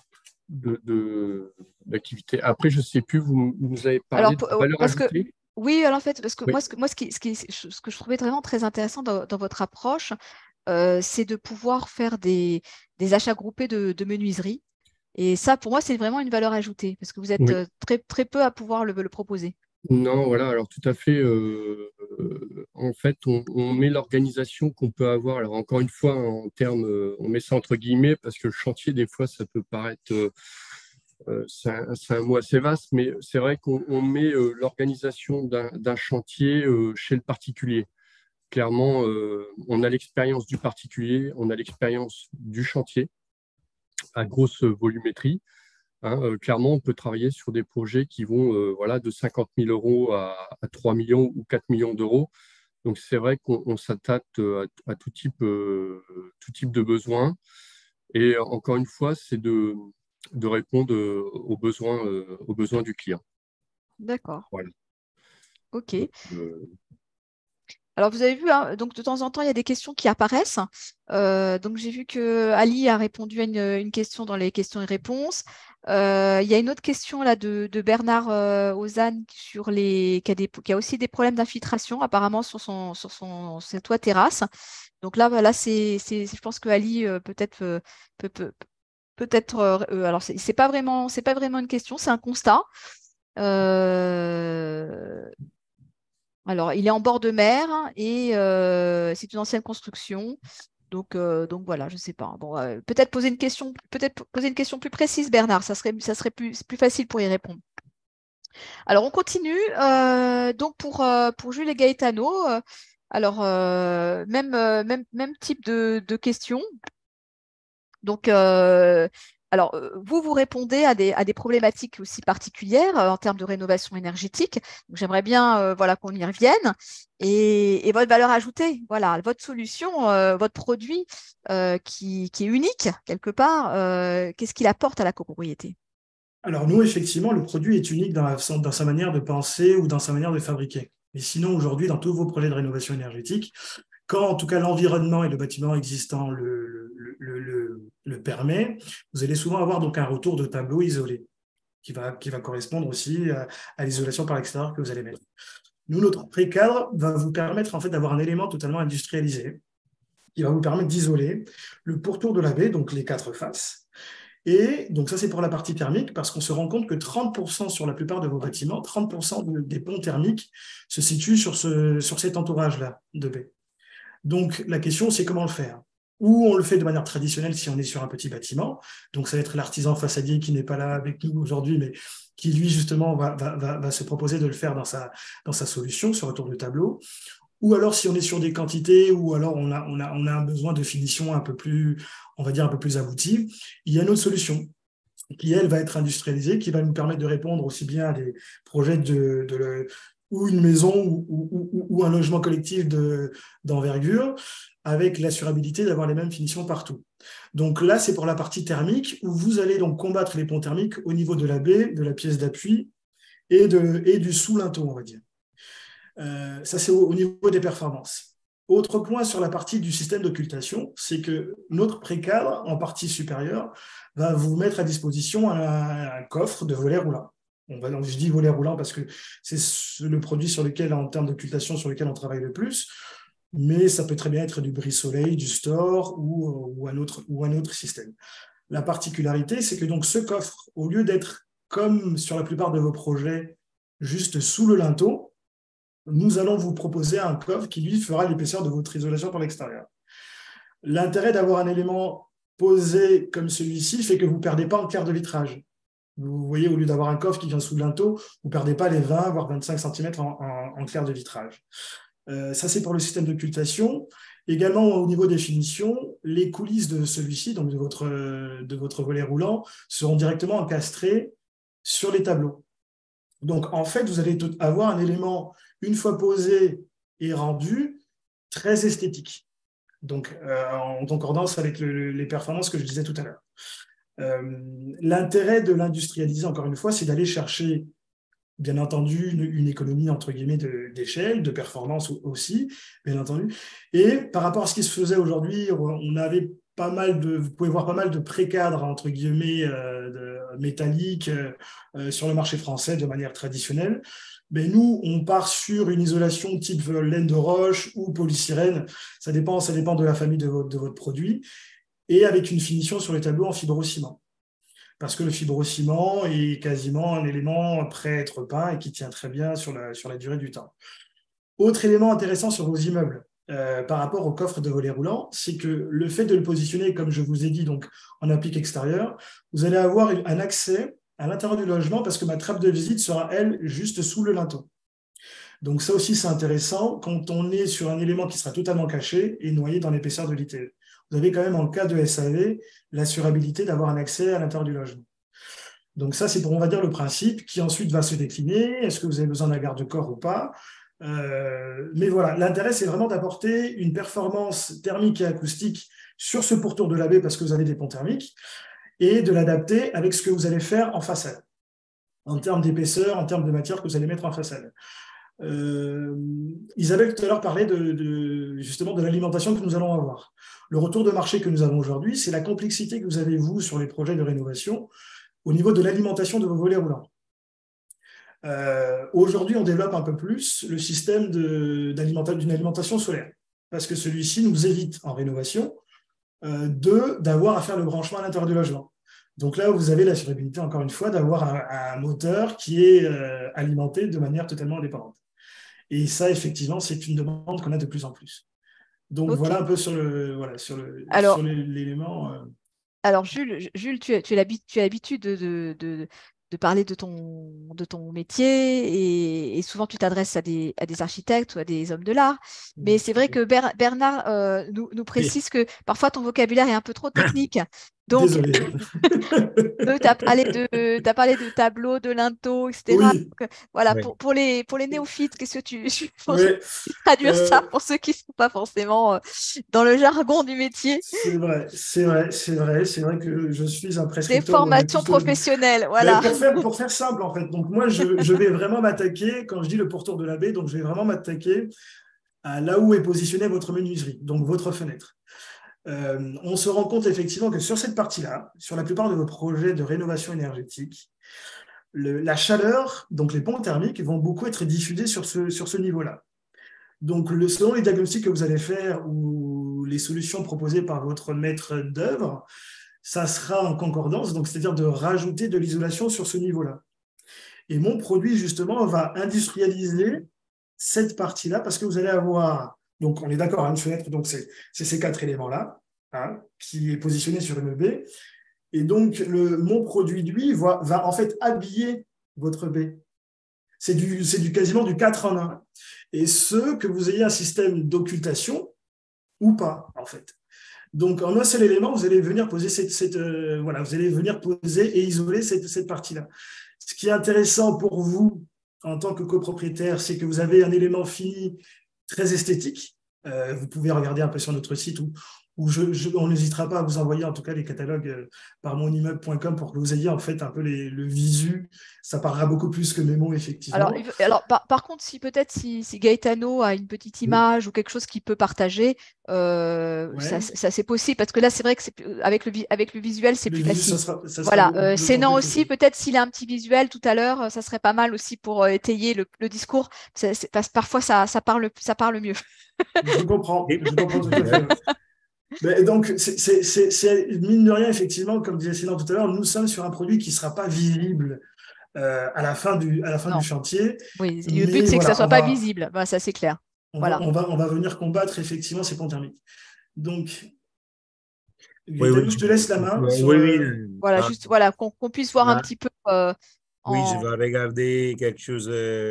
d'activités. Après, je ne sais plus, vous nous avez Alors parlé de valeur parce que ajoutée. oui, alors en fait, parce que Oui, ce que je trouvais vraiment très intéressant dans votre approche, c'est de pouvoir faire des achats groupés de menuiserie. Et ça, pour moi, c'est vraiment une valeur ajoutée, parce que vous êtes oui. très, très peu à pouvoir le proposer. Non, voilà, alors tout à fait. En fait, on met l'organisation qu'on peut avoir. Alors encore une fois, en termes, on met ça entre guillemets parce que le chantier, des fois, ça peut paraître, c'est un mot assez vaste, mais c'est vrai qu'on met l'organisation d'un chantier chez le particulier. Clairement, on a l'expérience du particulier, on a l'expérience du chantier à grosse volumétrie. Hein, clairement, on peut travailler sur des projets qui vont voilà, de 50 000 euros à 3 millions ou 4 millions d'euros. Donc, c'est vrai qu'on s'attaque à tout type de besoins. Et encore une fois, c'est de répondre aux besoins du client. D'accord. Voilà. OK. Donc, Alors, vous avez vu, hein, donc de temps en temps, il y a des questions qui apparaissent. Donc, j'ai vu que Ali a répondu à une question dans les questions et réponses. Il y a une autre question là de Bernard Ozanne qui a aussi des problèmes d'infiltration apparemment sur ses toits terrasse. Donc là, voilà, je pense que Ali peut, peut- peut-être, alors c'est pas vraiment une question, c'est un constat. Euh, alors, il est en bord de mer et c'est une ancienne construction. Donc voilà, je sais pas. Bon, peut-être poser une question plus précise, Bernard. Ça serait plus facile pour y répondre. Alors, on continue. Donc, pour Jules et Gaetano, alors, même type de questions. Donc, vous répondez à des problématiques aussi particulières en termes de rénovation énergétique. Donc, j'aimerais bien voilà, qu'on y revienne. Et votre valeur ajoutée, voilà, votre solution, votre produit qui est unique quelque part, qu'est-ce qu'il apporte à la copropriété? Alors nous, effectivement, le produit est unique dans sa manière de penser ou dans sa manière de fabriquer. Mais sinon, aujourd'hui, dans tous vos projets de rénovation énergétique, quand en tout cas l'environnement et le bâtiment existant le permet, vous allez souvent avoir donc un retour de tableau isolé qui va correspondre aussi à l'isolation par l'extérieur que vous allez mettre. Nous, notre pré-cadre va vous permettre en fait d'avoir un élément totalement industrialisé qui va vous permettre d'isoler le pourtour de la baie, donc les 4 faces. Et donc ça, c'est pour la partie thermique, parce qu'on se rend compte que 30% sur la plupart de vos bâtiments, 30% des ponts thermiques se situent sur cet entourage-là de baie. Donc la question, c'est comment le faire. Ou on le fait de manière traditionnelle si on est sur un petit bâtiment. Donc ça va être l'artisan façadier qui n'est pas là avec nous aujourd'hui, mais qui lui justement va se proposer de le faire dans sa solution sur retour de tableau. Ou alors si on est sur des quantités, ou alors on a un besoin de finition un peu plus, on va dire un peu plus abouti, il y a une autre solution qui, elle, va être industrialisée, qui va nous permettre de répondre aussi bien à des projets ou une maison ou un logement collectif d'envergure, avec l'assurabilité d'avoir les mêmes finitions partout. Donc là, c'est pour la partie thermique, où vous allez donc combattre les ponts thermiques au niveau de la baie, de la pièce d'appui et du sous-linteau, on va dire. Ça, c'est au niveau des performances. Autre point sur la partie du système d'occultation, c'est que notre pré-cadre, en partie supérieure, va vous mettre à disposition un coffre de volets roulants. Je dis volet roulant parce que c'est le produit sur lequel, en termes d'occultation, sur lequel on travaille le plus, mais ça peut très bien être du brise-soleil, du store ou un autre système. La particularité, c'est que donc ce coffre, au lieu d'être comme sur la plupart de vos projets, juste sous le linteau, nous allons vous proposer un coffre qui, lui, fera l'épaisseur de votre isolation par l'extérieur. L'intérêt d'avoir un élément posé comme celui-ci fait que vous ne perdez pas en clair de vitrage. Vous voyez, au lieu d'avoir un coffre qui vient sous le linteau, vous ne perdez pas les 20 voire 25 cm en clair de vitrage. Ça, c'est pour le système d'occultation. Également, au niveau des finitions, les coulisses de celui-ci, donc de votre volet roulant, seront directement encastrées sur les tableaux. Donc, en fait, vous allez avoir un élément, une fois posé et rendu, très esthétique. Donc, en concordance avec les performances que je disais tout à l'heure. L'intérêt de l'industrialiser, encore une fois, c'est d'aller chercher, bien entendu, une économie, entre guillemets, d'échelle, de performance aussi, bien entendu. Et par rapport à ce qui se faisait aujourd'hui, on avait vous pouvez voir pas mal de pré-cadres, entre guillemets, métalliques sur le marché français de manière traditionnelle. Mais nous, on part sur une isolation type laine de roche ou polystyrène. Ça dépend de la famille de votre produit. Et avec une finition sur les tableaux en fibrociment. Parce que le fibrociment est quasiment un élément prêt à être peint et qui tient très bien sur la durée du temps. Autre élément intéressant sur vos immeubles par rapport au coffre de volet roulant, c'est que le fait de le positionner, comme je vous ai dit, donc en applique extérieur, vous allez avoir un accès à l'intérieur du logement parce que ma trappe de visite sera, elle, juste sous le linteau. Donc ça aussi, c'est intéressant quand on est sur un élément qui sera totalement caché et noyé dans l'épaisseur de l'ITE. Vous avez quand même, en cas de SAV, l'assurabilité d'avoir un accès à l'intérieur du logement. Donc ça, c'est pour, on va dire, le principe qui ensuite va se décliner. Est-ce que vous avez besoin d'un garde-corps ou pas ? Mais voilà, l'intérêt, c'est vraiment d'apporter une performance thermique et acoustique sur ce pourtour de la baie parce que vous avez des ponts thermiques et de l'adapter avec ce que vous allez faire en façade, en termes d'épaisseur, en termes de matière que vous allez mettre en façade. Isabelle tout à l'heure parlait justement de l'alimentation que nous allons avoir. Le retour de marché que nous avons aujourd'hui, c'est la complexité que vous avez, vous, sur les projets de rénovation au niveau de l'alimentation de vos volets roulants. Aujourd'hui, on développe un peu plus le système d'une alimentation solaire parce que celui-ci nous évite en rénovation d'avoir à faire le branchement à l'intérieur du logement. Donc là, vous avez l'assurabilité, encore une fois, d'avoir un moteur qui est alimenté de manière totalement indépendante. Et ça, effectivement, c'est une demande qu'on a de plus en plus. Donc, okay. Voilà un peu sur l'élément. Alors, Jules, tu as l'habitude de parler de ton métier et souvent tu t'adresses à des architectes ou à des hommes de l'art. Mais c'est vrai que Bernard nous précise que parfois ton vocabulaire est un peu trop technique. Donc, tu as parlé de tableaux, de linteaux, etc. Oui. Donc, voilà, oui. pour les néophytes, qu'est-ce que tu traduire ça pour ceux qui ne sont pas forcément dans le jargon du métier? C'est vrai que je suis un prescripteur. Des formations professionnelles, voilà. Pour faire simple, en fait. Donc, moi, je vais vraiment m'attaquer, quand je dis le pourtour de la baie, donc je vais vraiment m'attaquer à là où est positionnée votre menuiserie, donc votre fenêtre. On se rend compte effectivement que sur cette partie-là, sur la plupart de vos projets de rénovation énergétique, la chaleur, donc les ponts thermiques, vont beaucoup être diffusés sur ce niveau-là. Donc, selon les diagnostics que vous allez faire ou les solutions proposées par votre maître d'œuvre, ça sera en concordance, donc c'est-à-dire de rajouter de l'isolation sur ce niveau-là. Et mon produit, justement, va industrialiser cette partie-là parce que vous allez avoir, donc on est d'accord, une fenêtre, donc c'est ces 4 éléments-là, hein, qui est positionné sur une baie. Et donc, mon produit, lui, va en fait habiller votre baie. C'est quasiment du 4 en 1. Et que vous ayez un système d'occultation ou pas, en fait. Donc, en un seul élément, vous allez venir poser vous allez venir poser et isoler cette partie-là. Ce qui est intéressant pour vous, en tant que copropriétaire, c'est que vous avez un élément fini très esthétique. Vous pouvez regarder un peu sur notre site où on n'hésitera pas à vous envoyer en tout cas les catalogues par monimmeuble.com pour que vous ayez en fait un peu le visu. Ça parlera beaucoup plus que mes mots, effectivement. Alors par contre, si Gaetano a une petite image ou quelque chose qu'il peut partager, ça c'est possible, parce que là c'est vrai que avec le visuel c'est plus facile. Voilà. Sénan aussi, peut-être s'il a un petit visuel tout à l'heure, ça serait pas mal aussi pour étayer le discours. Parce que parfois ça parle mieux. Je comprends tout à fait. Mais donc, c'est mine de rien, effectivement, comme disait Sénan tout à l'heure, nous sommes sur un produit qui ne sera pas visible à la fin du chantier. Oui, le but, c'est que ça ne soit pas visible. Ben, ça, c'est clair. On va venir combattre, effectivement, ces ponts thermiques. Donc, je te laisse la main. Voilà, juste qu'on puisse voir un petit peu. Oui, je vais regarder quelque chose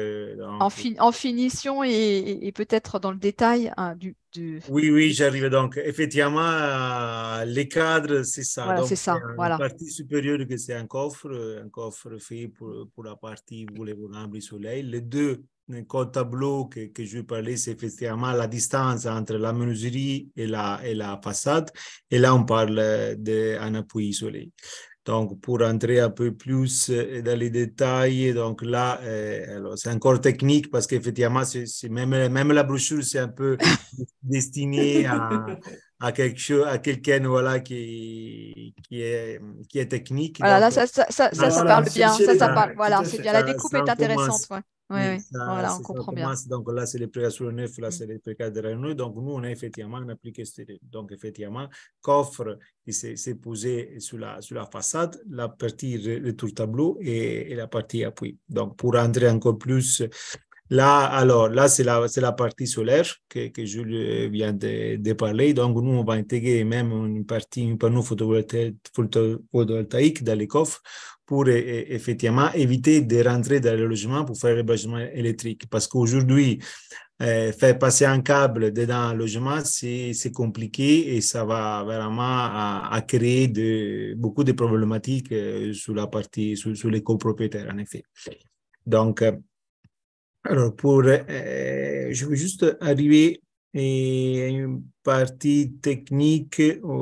en finition et peut-être dans le détail Oui, j'arrive. Donc, effectivement, les cadres, c'est ça. Voilà, donc, c'est ça. La partie supérieure, c'est un coffre fait pour la partie vulnérable soleil. Les deux tableaux que je vais parler, c'est effectivement la distance entre la menuiserie et la façade. Et là, on parle d'un appui soleil. Donc, pour entrer un peu plus dans les détails, donc là, c'est encore technique parce qu'effectivement, même la brochure, c'est un peu destiné à quelqu'un voilà, qui est technique. Voilà, donc, là, ça parle bien. Ça parle. Voilà, c'est bien. La découpe est intéressante. Oui. Voilà, on comprend bien. Donc là, c'est les précats sur le neuf, là, c'est les précats de Renault. Donc, nous, on a effectivement un appliqué stérile. Donc, effectivement, coffre qui s'est posé sur la façade, la partie retour tableau et la partie appui. Donc, pour entrer encore plus là, c'est la partie solaire que Jules vient de parler. Donc, nous, on va intégrer même une panneau photovoltaïque dans les coffres pour effectivement éviter de rentrer dans le logement pour faire le logement électrique. Parce qu'aujourd'hui, faire passer un câble dedans un logement, c'est compliqué et ça va vraiment à créer beaucoup de problématiques sur les copropriétaires, en effet. Donc, alors, je veux juste arriver à une partie technique.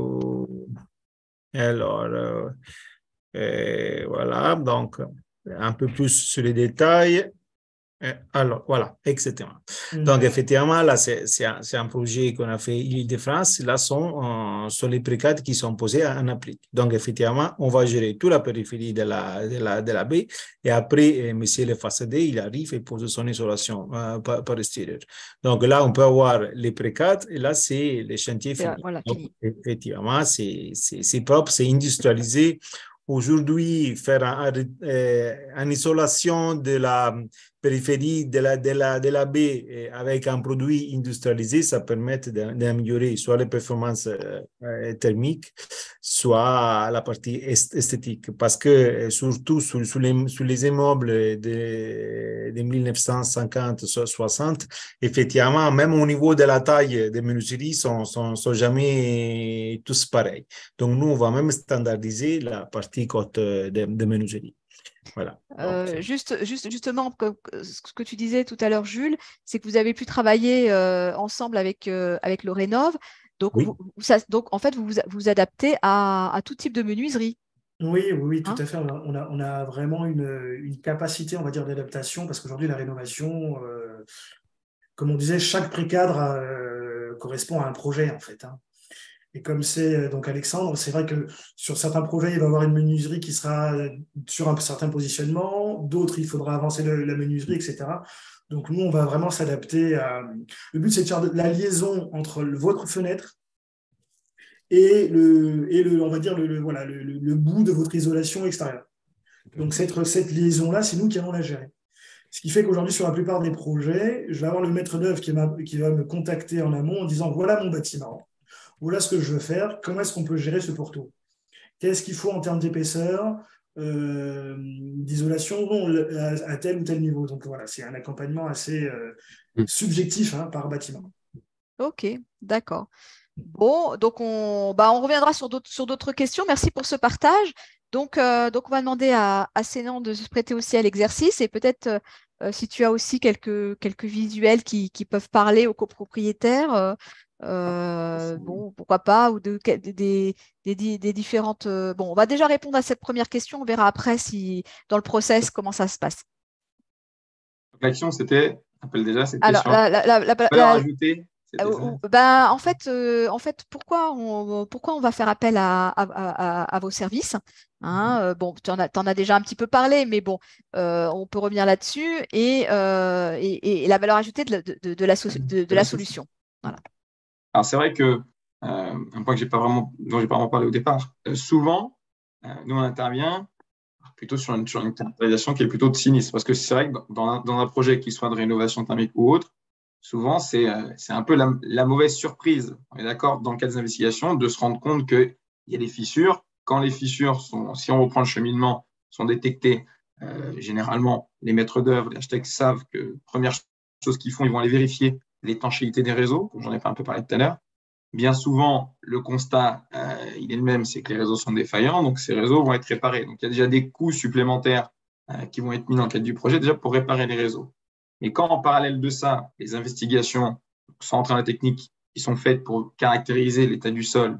Alors, voilà, donc un peu plus sur les détails. Alors, voilà, exactement. Donc, effectivement, là, c'est un projet qu'on a fait Île-de-France. Là, sont les précades qui sont posés en applique. Donc, effectivement, on va gérer toute la périphérie de la baie. Et après, monsieur le façadier, il arrive et pose son isolation par extérieur. Donc, là, on peut avoir les précades. Et là, c'est les chantiers finis. Voilà, donc, effectivement, c'est propre, c'est industrialisé. Aujourd'hui, faire une isolation de la périphérie de la baie avec un produit industrialisé, ça permet d'améliorer soit les performances thermiques, soit la partie esthétique. Parce que surtout sur les immeubles de 1950-60, effectivement, même au niveau de la taille des menuiseries, sont jamais tous pareils. Donc, nous, on va même standardiser la partie côte de menuiserie. Voilà. Justement, ce que tu disais tout à l'heure, Jules, c'est que vous avez pu travailler ensemble avec le Rénov'. Donc, oui. Donc, en fait, vous vous adaptez à tout type de menuiserie. Oui, tout à fait. On a vraiment une capacité, on va dire, d'adaptation, parce qu'aujourd'hui, la rénovation, comme on disait, chaque pré-cadre correspond à un projet, en fait. Hein. Et comme c'est donc Alexandre, c'est vrai que sur certains projets, il va y avoir une menuiserie qui sera sur un certain positionnement, d'autres, il faudra avancer la menuiserie, etc. Donc nous, on va vraiment s'adapter à… Le but, c'est de faire la liaison entre votre fenêtre et on va dire, voilà, le bout de votre isolation extérieure. Donc cette liaison-là, c'est nous qui allons la gérer. Ce qui fait qu'aujourd'hui, sur la plupart des projets, je vais avoir le maître d'œuvre qui va me contacter en amont en disant, voilà mon bâtiment, voilà ce que je veux faire, comment est-ce qu'on peut gérer ce pourtour? Qu'est-ce qu'il faut en termes d'épaisseur, d'isolation à tel ou tel niveau? Donc voilà, c'est un accompagnement assez subjectif hein, par bâtiment. Ok, d'accord. Bon, donc on reviendra sur d'autres questions. Merci pour ce partage. Donc on va demander à Sénan de se prêter aussi à l'exercice et peut-être si tu as aussi quelques visuels qui peuvent parler aux copropriétaires, bon, pourquoi pas, ou des différentes. Bon, on va déjà répondre à cette première question. On verra après si dans le process comment ça se passe. L'action, c'était, rappelle déjà cette Alors, question. Valeur ajoutée. En fait, pourquoi on va faire appel à vos services hein, bon, tu en as déjà un petit peu parlé, mais bon, on peut revenir là-dessus et la valeur ajoutée de la solution. Voilà. Alors, c'est vrai que un point dont j'ai pas vraiment parlé au départ, souvent, nous, on intervient plutôt sur une caractérisation qui est plutôt de sinistre. Parce que c'est vrai que dans un projet qui soit de rénovation thermique ou autre, souvent, c'est un peu la mauvaise surprise, on est d'accord, dans le cadre des investigations, de se rendre compte qu'il y a des fissures. Quand les fissures si on reprend le cheminement, sont détectées, généralement, les maîtres d'œuvre, les architectes savent que première chose qu'ils font, ils vont aller vérifier l'étanchéité des réseaux, comme j'en ai un peu parlé tout à l'heure. Bien souvent, le constat, il est le même, c'est que les réseaux sont défaillants, donc ces réseaux vont être réparés. Donc, il y a déjà des coûts supplémentaires qui vont être mis dans le cadre du projet, déjà pour réparer les réseaux. Mais quand, en parallèle de ça, les investigations, sans entrer dans la technique, qui sont faites pour caractériser l'état du sol,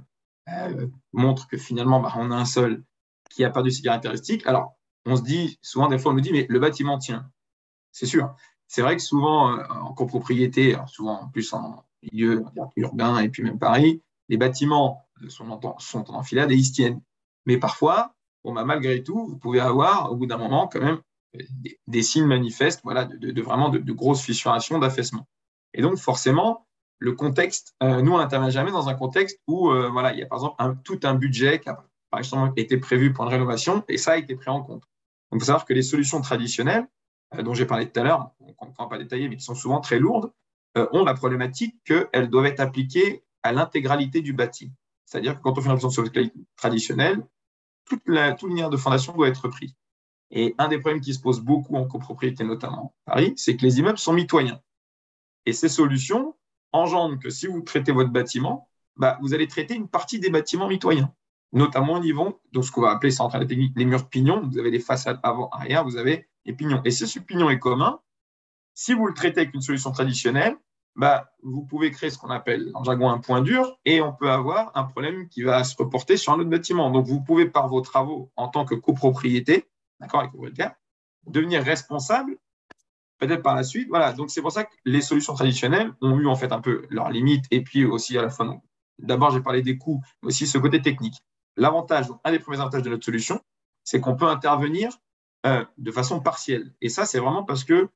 montrent que finalement, on a un sol qui a perdu ses caractéristiques, alors on se dit, souvent, des fois, on nous dit, mais le bâtiment tient. C'est sûr. C'est vrai que souvent, en copropriété, souvent en plus en milieu urbain et puis même Paris, les bâtiments sont en enfilade et ils se tiennent. Mais parfois, malgré tout, vous pouvez avoir, au bout d'un moment, quand même, des signes manifestes voilà, vraiment de grosses fissurations, d'affaissement. Et donc, forcément, le contexte, nous, on n'intervient jamais dans un contexte où il y a par exemple tout un budget qui a par exemple été prévu pour une rénovation et ça a été pris en compte. Donc, il faut savoir que les solutions traditionnelles, dont j'ai parlé tout à l'heure, qu'on ne va pas détailler, mais qui sont souvent très lourdes, ont la problématique qu'elles doivent être appliquées à l'intégralité du bâti. C'est-à-dire que quand on fait une rénovation traditionnelle, tout le linéaire de fondation doit être pris. Et un des problèmes qui se pose beaucoup en copropriété, notamment à Paris, c'est que les immeubles sont mitoyens. Et ces solutions engendrent que si vous traitez votre bâtiment, vous allez traiter une partie des bâtiments mitoyens, notamment au niveau de ce qu'on va appeler centrale technique, les murs pignons. Vous avez les façades avant, arrière, vous avez les pignons. Et si ce pignon est commun, si vous le traitez avec une solution traditionnelle, vous pouvez créer ce qu'on appelle en jargon un point dur et on peut avoir un problème qui va se reporter sur un autre bâtiment. Donc, vous pouvez, par vos travaux en tant que copropriété, d'accord, avec propriétaire, devenir responsable peut-être par la suite. Voilà. Donc, c'est pour ça que les solutions traditionnelles ont eu en fait un peu leurs limites et puis aussi à la fois, d'abord, j'ai parlé des coûts, mais aussi ce côté technique. L'avantage, un des premiers avantages de notre solution, c'est qu'on peut intervenir de façon partielle. Et ça, c'est vraiment parce que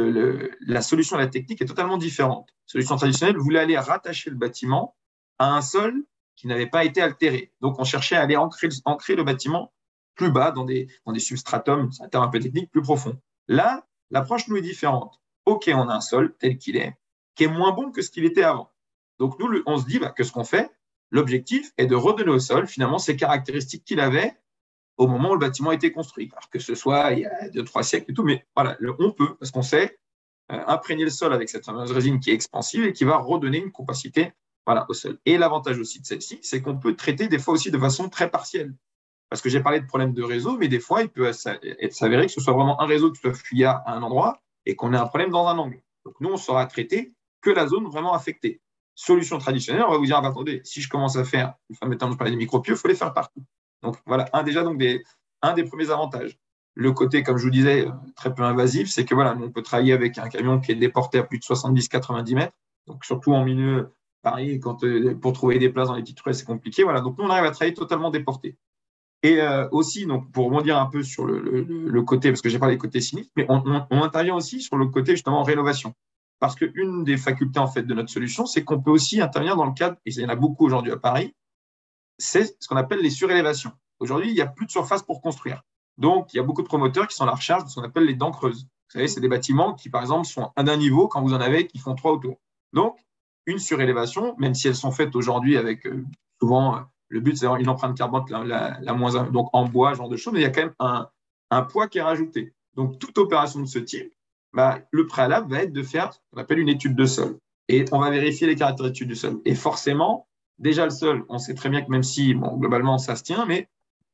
la solution à la technique est totalement différente. La solution traditionnelle voulait aller rattacher le bâtiment à un sol qui n'avait pas été altéré. Donc, on cherchait à aller ancrer le bâtiment plus bas, dans des substratums, c'est un terme un peu technique, plus profond. Là, l'approche nous est différente. OK, on a un sol tel qu'il est, qui est moins bon que ce qu'il était avant. Donc, nous, on se dit que ce qu'on fait, l'objectif est de redonner au sol, finalement, ces caractéristiques qu'il avait au moment où le bâtiment a été construit. Alors que ce soit il y a 2-3 siècles et tout, mais voilà, on peut, parce qu'on sait imprégner le sol avec cette fameuse résine qui est expansive et qui va redonner une compacité au sol. Et l'avantage aussi de celle-ci, c'est qu'on peut traiter des fois aussi de façon très partielle. Parce que j'ai parlé de problèmes de réseau, mais des fois, il peut s'avérer que ce soit vraiment un réseau qui soit fuyard à un endroit et qu'on ait un problème dans un angle. Donc, nous, on saura traiter que la zone vraiment affectée. Solution traditionnelle, on va vous dire, attendez, si je commence à faire, le fameux terme, je parlais des micropieux, il faut les faire partout. Donc, voilà, un des premiers avantages. le côté, comme je vous disais, très peu invasif, c'est que voilà, on peut travailler avec un camion qui est déporté à plus de 70-90 mètres. Donc, surtout en milieu Paris, pour trouver des places dans les petites ruelles, c'est compliqué. Voilà. Donc, nous, on arrive à travailler totalement déporté. Et aussi, donc, pour rebondir un peu sur le côté, parce que j'ai parlé des côtés sinistres, mais on intervient aussi sur le côté justement rénovation. Parce qu'une des facultés en fait de notre solution, c'est qu'on peut aussi intervenir dans le cadre, et il y en a beaucoup aujourd'hui à Paris, c'est ce qu'on appelle les surélévations. Aujourd'hui, il n'y a plus de surface pour construire. Donc, il y a beaucoup de promoteurs qui sont à la recherche de ce qu'on appelle les dents creuses. Vous savez, c'est des bâtiments qui, par exemple, sont à un niveau quand vous en avez qui font 3 autour. Donc, une surélévation, même si elles sont faites aujourd'hui avec souvent, le but, c'est d'avoir une empreinte carbone la moins, donc en bois, genre de choses, mais il y a quand même un poids qui est rajouté. Donc, toute opération de ce type, le préalable va être de faire ce qu'on appelle une étude de sol. Et on va vérifier les caractéristiques du sol. Et forcément, déjà le sol, on sait très bien que même si, bon, globalement, ça se tient, mais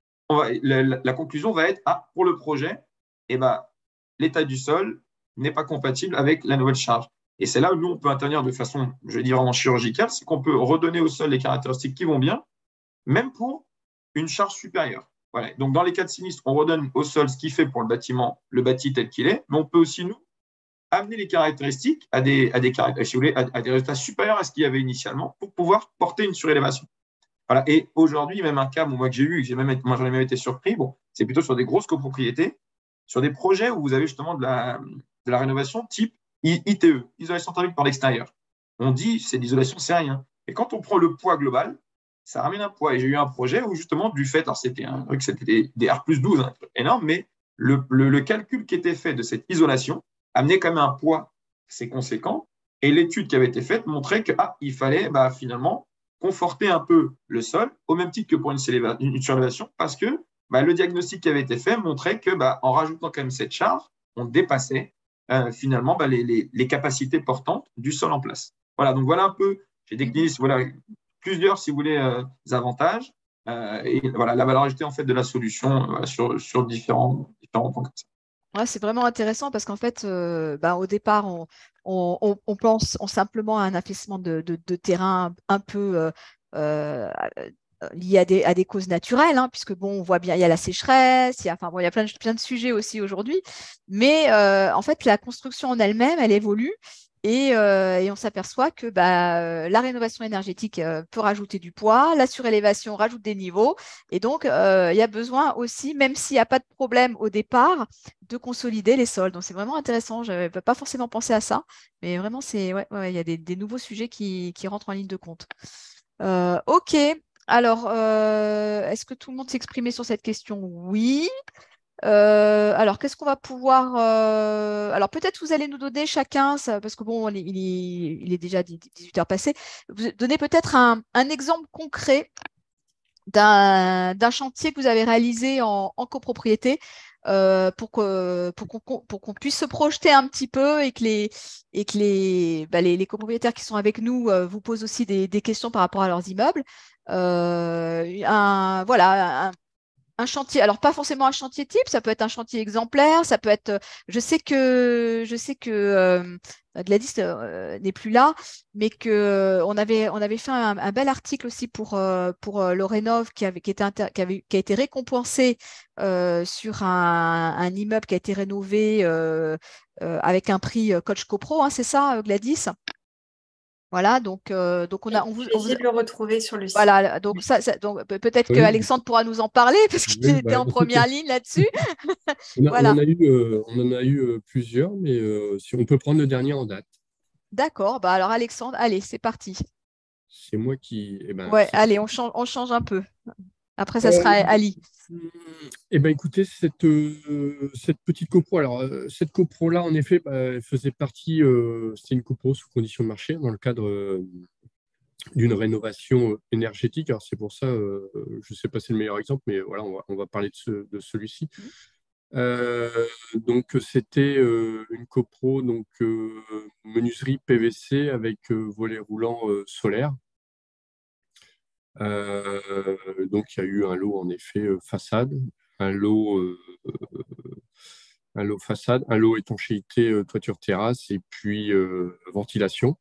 la conclusion va être, pour le projet, l'état du sol n'est pas compatible avec la nouvelle charge. Et c'est là où nous, on peut intervenir de façon, je vais dire, vraiment chirurgicale, c'est qu'on peut redonner au sol les caractéristiques qui vont bien, même pour une charge supérieure. Voilà. Donc, dans les cas de sinistre, on redonne au sol ce qui fait pour le bâtiment, le bâti tel qu'il est, mais on peut aussi, nous, amener les caractéristiques à des résultats supérieurs à ce qu'il y avait initialement pour pouvoir porter une surélévation. Voilà. Et aujourd'hui, même un cas que j'ai eu, moi j'en ai même été surpris, c'est plutôt sur des grosses copropriétés, sur des projets où vous avez justement de la rénovation type ITE, isolation thermique par l'extérieur. On dit c'est l'isolation, c'est rien. Et quand on prend le poids global, ça ramène un poids. Et j'ai eu un projet où justement, du fait, alors c'était des R+12, un truc énorme, mais le calcul qui était fait de cette isolation amenait quand même un poids assez conséquent. Et l'étude qui avait été faite montrait qu'il fallait finalement conforter un peu le sol, au même titre que pour une surélévation, parce que le diagnostic qui avait été fait montrait que en rajoutant quand même cette charge, on dépassait finalement les capacités portantes du sol en place. Voilà, donc voilà un peu, j'ai décliné plusieurs, si vous voulez, avantages, et voilà la valeur ajoutée en fait de la solution sur différents points comme ça. Ouais, c'est vraiment intéressant parce qu'en fait, au départ, on pense simplement à un affaissement de terrain un peu lié à des causes naturelles, hein, puisque bon, on voit bien, il y a la sécheresse, il y a plein de sujets aussi aujourd'hui. Mais en fait, la construction en elle-même, elle évolue. Et on s'aperçoit que la rénovation énergétique peut rajouter du poids, la surélévation rajoute des niveaux. Et donc, il y a besoin aussi, même s'il n'y a pas de problème au départ, de consolider les sols. Donc, c'est vraiment intéressant. Je n'avais pas forcément pensé à ça. Mais vraiment, il y a des nouveaux sujets qui rentrent en ligne de compte. OK. Alors, est-ce que tout le monde s'est exprimé sur cette question? Oui. Alors, qu'est-ce qu'on va pouvoir. Alors, peut-être vous allez nous donner chacun, parce que bon, il est déjà 18 heures passées, vous donnez peut-être un exemple concret d'un chantier que vous avez réalisé en copropriété pour qu'on puisse se projeter un petit peu et que les copropriétaires qui sont avec nous vous posent aussi des questions par rapport à leurs immeubles. Un chantier, alors pas forcément un chantier type, ça peut être un chantier exemplaire, ça peut être. Je sais que Gladys n'est plus là, mais que on avait fait un bel article aussi pour le Rénov qui a été récompensé sur un immeuble qui a été rénové avec un prix Coach CoPro, hein, c'est ça, Gladys? Voilà, donc on vous essayer de le retrouver sur le site. Voilà, donc donc peut-être que Alexandre pourra nous en parler parce qu'il était en première ligne là-dessus. Voilà. On en a eu plusieurs, mais si on peut prendre le dernier en date. D'accord, alors Alexandre, allez, c'est parti. C'est moi qui. Allez, on change un peu. Après, ça sera Ali. Écoutez, cette petite copro, alors cette copro-là, en effet, elle faisait partie, c'était une copro sous conditions de marché dans le cadre d'une rénovation énergétique. Alors c'est pour ça, je ne sais pas si c'est le meilleur exemple, mais voilà, on va parler de celui-ci. Donc c'était une copro, donc menuiserie PVC avec volet roulant solaire. Donc il y a eu un lot en effet façade, un lot façade, un lot étanchéité toiture terrasse et puis ventilation.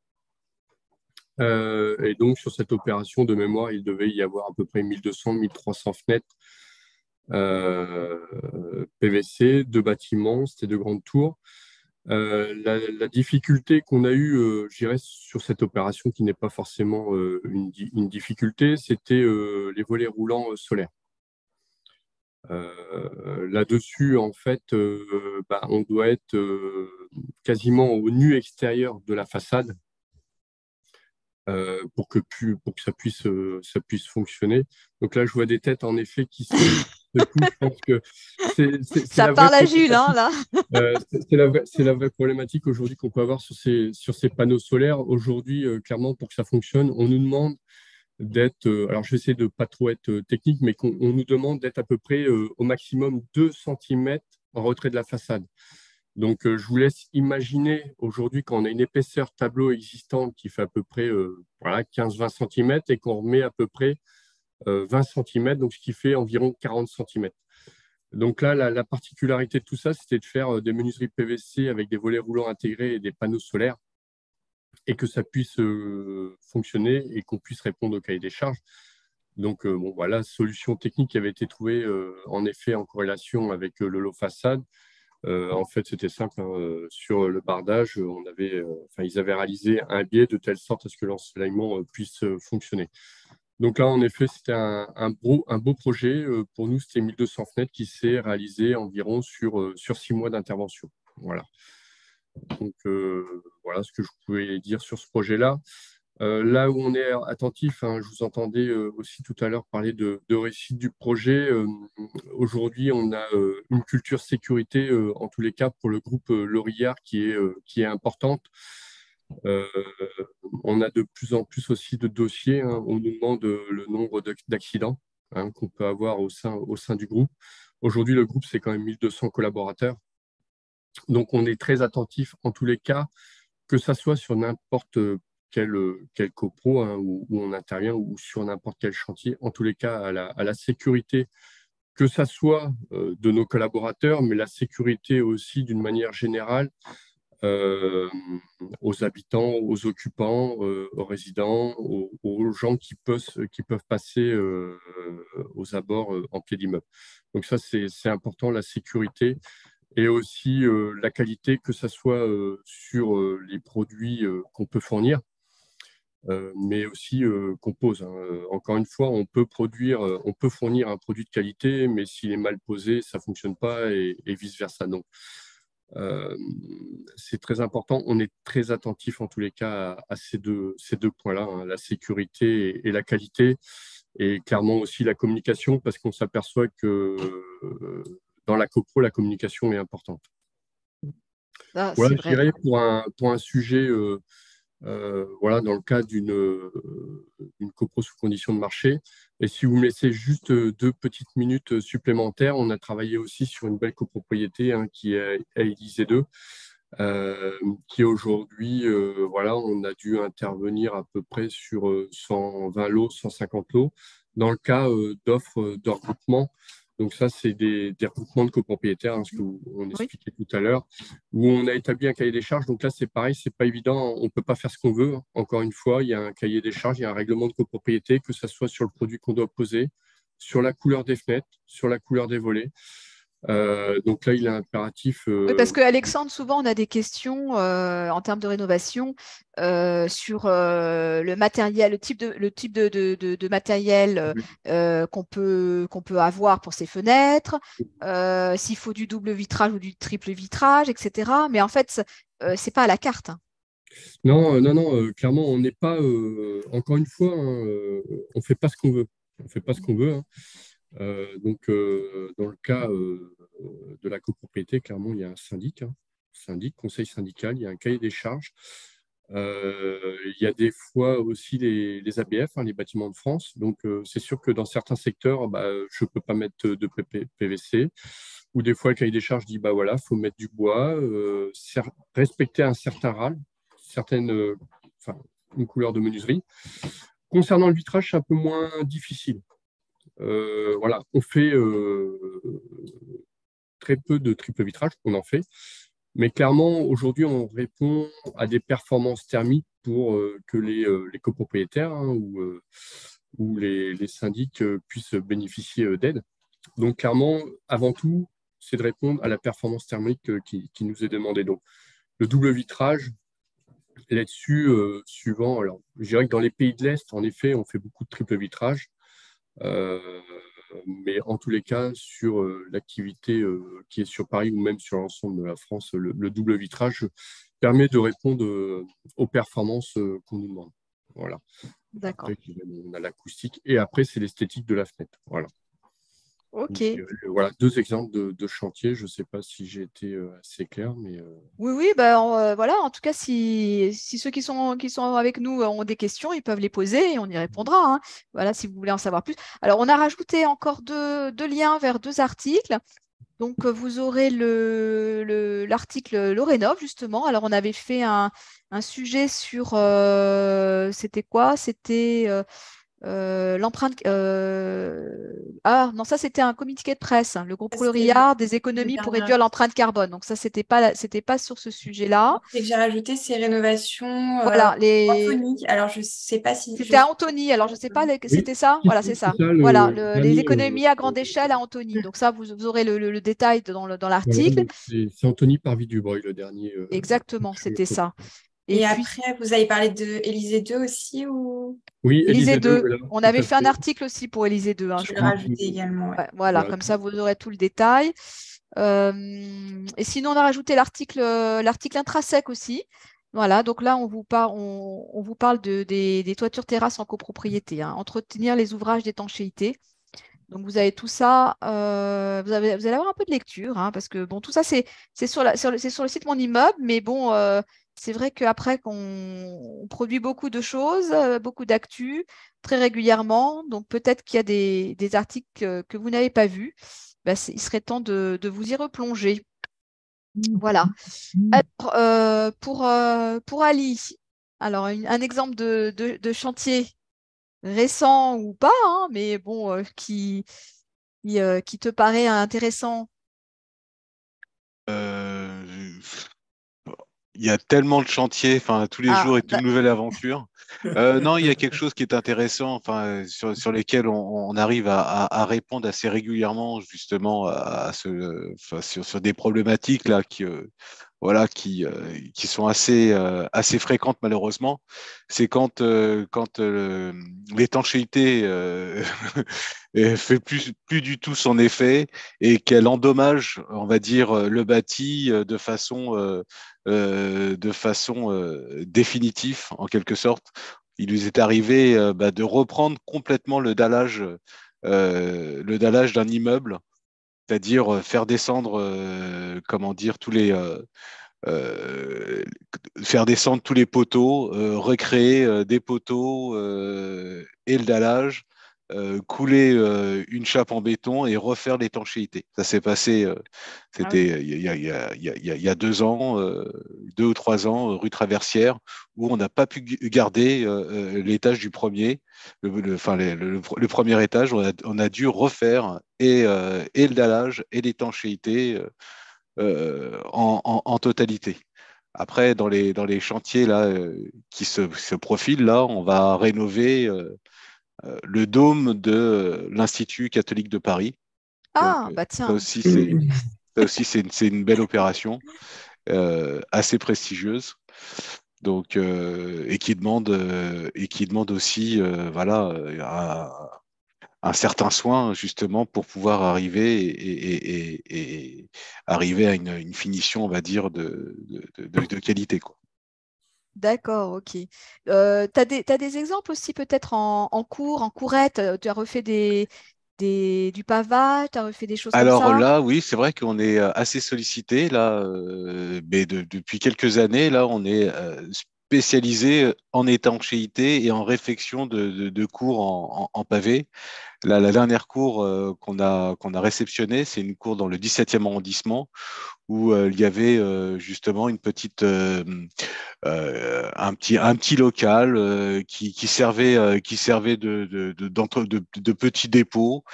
Et donc sur cette opération de mémoire, il devait y avoir à peu près 1200-1300 fenêtres PVC, 2 bâtiments, c'était 2 grandes tours. La difficulté qu'on a eue, je dirais, sur cette opération, qui n'est pas forcément une difficulté, c'était les volets roulants solaires. Là-dessus, en fait, on doit être quasiment au nu extérieur de la façade pour que ça puisse fonctionner. Donc là, je vois des têtes, en effet, qui se secouent. Je pense que c'est Ça la vraie parle à Jules, hein, là. c'est la vraie problématique aujourd'hui qu'on peut avoir sur ces panneaux solaires. Aujourd'hui, clairement, pour que ça fonctionne, on nous demande d'être, alors je vais essayer de ne pas trop être technique, mais on nous demande d'être à peu près au maximum 2 cm en retrait de la façade. Donc, je vous laisse imaginer aujourd'hui quand on a une épaisseur tableau existante qui fait à peu près 15-20 cm et qu'on remet à peu près 20 cm, donc ce qui fait environ 40 cm. Donc là, la particularité de tout ça, c'était de faire des menuiseries PVC avec des volets roulants intégrés et des panneaux solaires et que ça puisse fonctionner et qu'on puisse répondre au cahier des charges. Donc, voilà, solution technique qui avait été trouvée en effet en corrélation avec le lot façade. En fait, c'était simple, hein, sur le bardage, ils avaient réalisé un biais de telle sorte à ce que l'ensoleillement puisse fonctionner. Donc là, en effet, c'était un beau projet. Pour nous, c'était 1200 fenêtres qui s'est réalisé environ sur 6 mois d'intervention. Voilà. Donc, voilà ce que je pouvais dire sur ce projet-là. Là où on est attentif, hein, je vous entendais aussi tout à l'heure parler de réussite du projet. Aujourd'hui, on a une culture sécurité, en tous les cas, pour le groupe Laurillard qui est importante. On a de plus en plus aussi de dossiers. Hein. On nous demande le nombre d'accidents, hein, qu'on peut avoir au sein du groupe. Aujourd'hui, le groupe, c'est quand même 1200 collaborateurs. Donc, on est très attentif, en tous les cas, que ça soit sur n'importe quel copro, hein, où on intervient, ou sur n'importe quel chantier, en tous les cas, à la sécurité, que ça soit de nos collaborateurs, mais la sécurité aussi d'une manière générale, aux habitants, aux occupants, aux résidents, aux gens qui peuvent passer aux abords en pied d'immeuble. Donc ça, c'est important, la sécurité et aussi la qualité, que ce soit sur les produits qu'on peut fournir, mais aussi qu'on pose. Hein. Encore une fois, on peut fournir un produit de qualité, mais s'il est mal posé, ça ne fonctionne pas et vice-versa. Donc, c'est très important. On est très attentif en tous les cas à ces deux points-là, hein, la sécurité et la qualité, et clairement aussi la communication, parce qu'on s'aperçoit que dans la copro, la communication est importante. Ah, Voilà, c'est je vrai. dirais pour un sujet, voilà, dans le cadre d'une copro sous condition de marché. Et si vous me laissez juste 2 petites minutes supplémentaires, on a travaillé aussi sur une belle copropriété, hein, qui est à Élysée 2, qui aujourd'hui, voilà, on a dû intervenir à peu près sur 120 lots, 150 lots, dans le cas d'offres de regroupement. Donc ça, c'est des regroupements de copropriétaires, hein, ce qu'on expliquait tout à l'heure, où on a établi un cahier des charges. Donc là, c'est pareil, c'est pas évident, on ne peut pas faire ce qu'on veut. Encore une fois, il y a un cahier des charges, il y a un règlement de copropriété, que ce soit sur le produit qu'on doit poser, sur la couleur des fenêtres, sur la couleur des volets. Donc là, il est impératif. Oui, parce qu'Alexandre, souvent, on a des questions en termes de rénovation sur le matériel, le type de matériel qu'on peut avoir pour ces fenêtres, s'il faut du double vitrage ou du triple vitrage, etc. Mais en fait, c'est pas à la carte. Hein. Non, clairement, on n'est pas, encore une fois, hein, on ne fait pas ce qu'on veut. On fait pas ce qu'on veut. Hein. Donc, dans le cas de la copropriété, clairement, il y a un syndic, hein, conseil syndical, il y a un cahier des charges. Il y a des fois aussi les ABF, hein, les bâtiments de France. Donc, c'est sûr que dans certains secteurs, je ne peux pas mettre de PVC. Ou des fois, le cahier des charges dit, voilà, il faut mettre du bois, respecter un certain RAL, une couleur de menuiserie. Concernant le vitrage, c'est un peu moins difficile. Voilà, on fait très peu de triple vitrage, on en fait. Mais clairement, aujourd'hui, on répond à des performances thermiques pour que les copropriétaires, hein, ou les syndics puissent bénéficier d'aide. Donc, clairement, avant tout, c'est de répondre à la performance thermique qui nous est demandée. Donc, le double vitrage, là-dessus, suivant, alors, je dirais que dans les pays de l'Est, en effet, on fait beaucoup de triple vitrage. Mais en tous les cas, sur l'activité qui est sur Paris ou même sur l'ensemble de la France, le double vitrage permet de répondre aux performances qu'on nous demande. Voilà. D'accord. Après, on a l'acoustique et après, c'est l'esthétique de la fenêtre. Voilà. Ok. Donc, voilà, 2 exemples de chantier. Je ne sais pas si j'ai été assez clair, mais Oui, bah, voilà. En tout cas, si ceux qui sont avec nous ont des questions, ils peuvent les poser et on y répondra, hein. Voilà, si vous voulez en savoir plus. Alors, on a rajouté encore deux liens vers 2 articles. Donc, vous aurez l'article Lorénov, justement. Alors, on avait fait un sujet sur, c'était quoi? C'était l'empreinte. Ah non, ça c'était un communiqué de presse, hein, le groupe C'était Roloyard des le économies pour dernier. réduire l'empreinte carbone. Donc ça, c'était pas sur ce sujet-là. Et que j'ai rajouté ces rénovations Voilà, Anthony. Alors, je sais pas si c'était à Antony. Alors je sais pas, oui, c'était ça? Voilà, c'est ça. c'est ça, Voilà, le les dernier. économies à grande échelle à Antony. Donc ça, vous aurez le détail dans Voilà, l'article. donc c'est Anthony Parvis-Dubreuil, le dernier. Exactement, c'était ça. Et Et puis, après, vous avez parlé de Élysée 2 aussi ou Oui, Élysée Élysée 2, 2. voilà, On tout avait à fait un fait. article aussi pour Élysée 2, hein, je je vais le crois. rajouter également, ouais. Ouais, voilà, Voilà. comme ça, vous aurez tout le détail. Et sinon, on a rajouté l'article intrinsèque aussi. Voilà, donc là, on vous parle des toitures terrasses en copropriété, hein. Entretenir les ouvrages d'étanchéité. Donc, vous avez tout ça. Vous allez avoir un peu de lecture, hein, parce que bon, tout ça, c'est sur le site Mon Immeuble, mais bon, c'est vrai qu'après qu'on produit beaucoup de choses, beaucoup d'actu, très régulièrement. Donc, peut-être qu'il y a des articles que vous n'avez pas vus. Bah, il serait temps de vous y replonger. Voilà. Alors, pour Ali, alors un exemple de chantier récent ou pas, hein, mais bon, qui te paraît intéressant. Euh, il y a tellement de chantiers, enfin, tous les Ah, jours est une nouvelle aventure. Non, il y a quelque chose qui est intéressant, enfin, sur lesquels on arrive à répondre assez régulièrement, justement, enfin, sur des problématiques là voilà, qui sont assez fréquentes malheureusement. C'est quand l'étanchéité fait plus du tout son effet et qu'elle endommage, on va dire, le bâti de façon définitive, en quelque sorte. Il nous est arrivé de reprendre complètement le dallage d'un immeuble, c'est-à-dire faire descendre, comment dire, euh, faire descendre tous les poteaux, recréer des poteaux et le dallage, couler une chape en béton et refaire l'étanchéité. Ça s'est passé, ah oui. c'était il y a 2 ans, 2 ou 3 ans, rue Traversière, où on n'a pas pu garder l'étage du premier, enfin, le premier étage. On a dû refaire et le dallage et l'étanchéité en totalité. Après, dans les chantiers là, qui se profilent, là, on va rénover le dôme de l'Institut catholique de Paris. Donc, Ah, bah ça tiens. aussi, c'est une belle opération, assez prestigieuse. Donc, et qui demande aussi, voilà, un certain soin justement pour pouvoir arriver et arriver à une finition, on va dire, de qualité, quoi. D'accord, ok. T'as des exemples aussi peut-être en cours, en courette. Tu as refait du pavage, tu as refait des choses comme Alors ça? là, oui, c'est vrai qu'on est assez sollicité là, mais depuis quelques années, là, on est spécialisé en étanchéité et en réfection de cours en pavé. La dernière cour qu'on a réceptionnée, c'est une cour dans le 17e arrondissement où il y avait justement un petit local qui servait de petit dépôt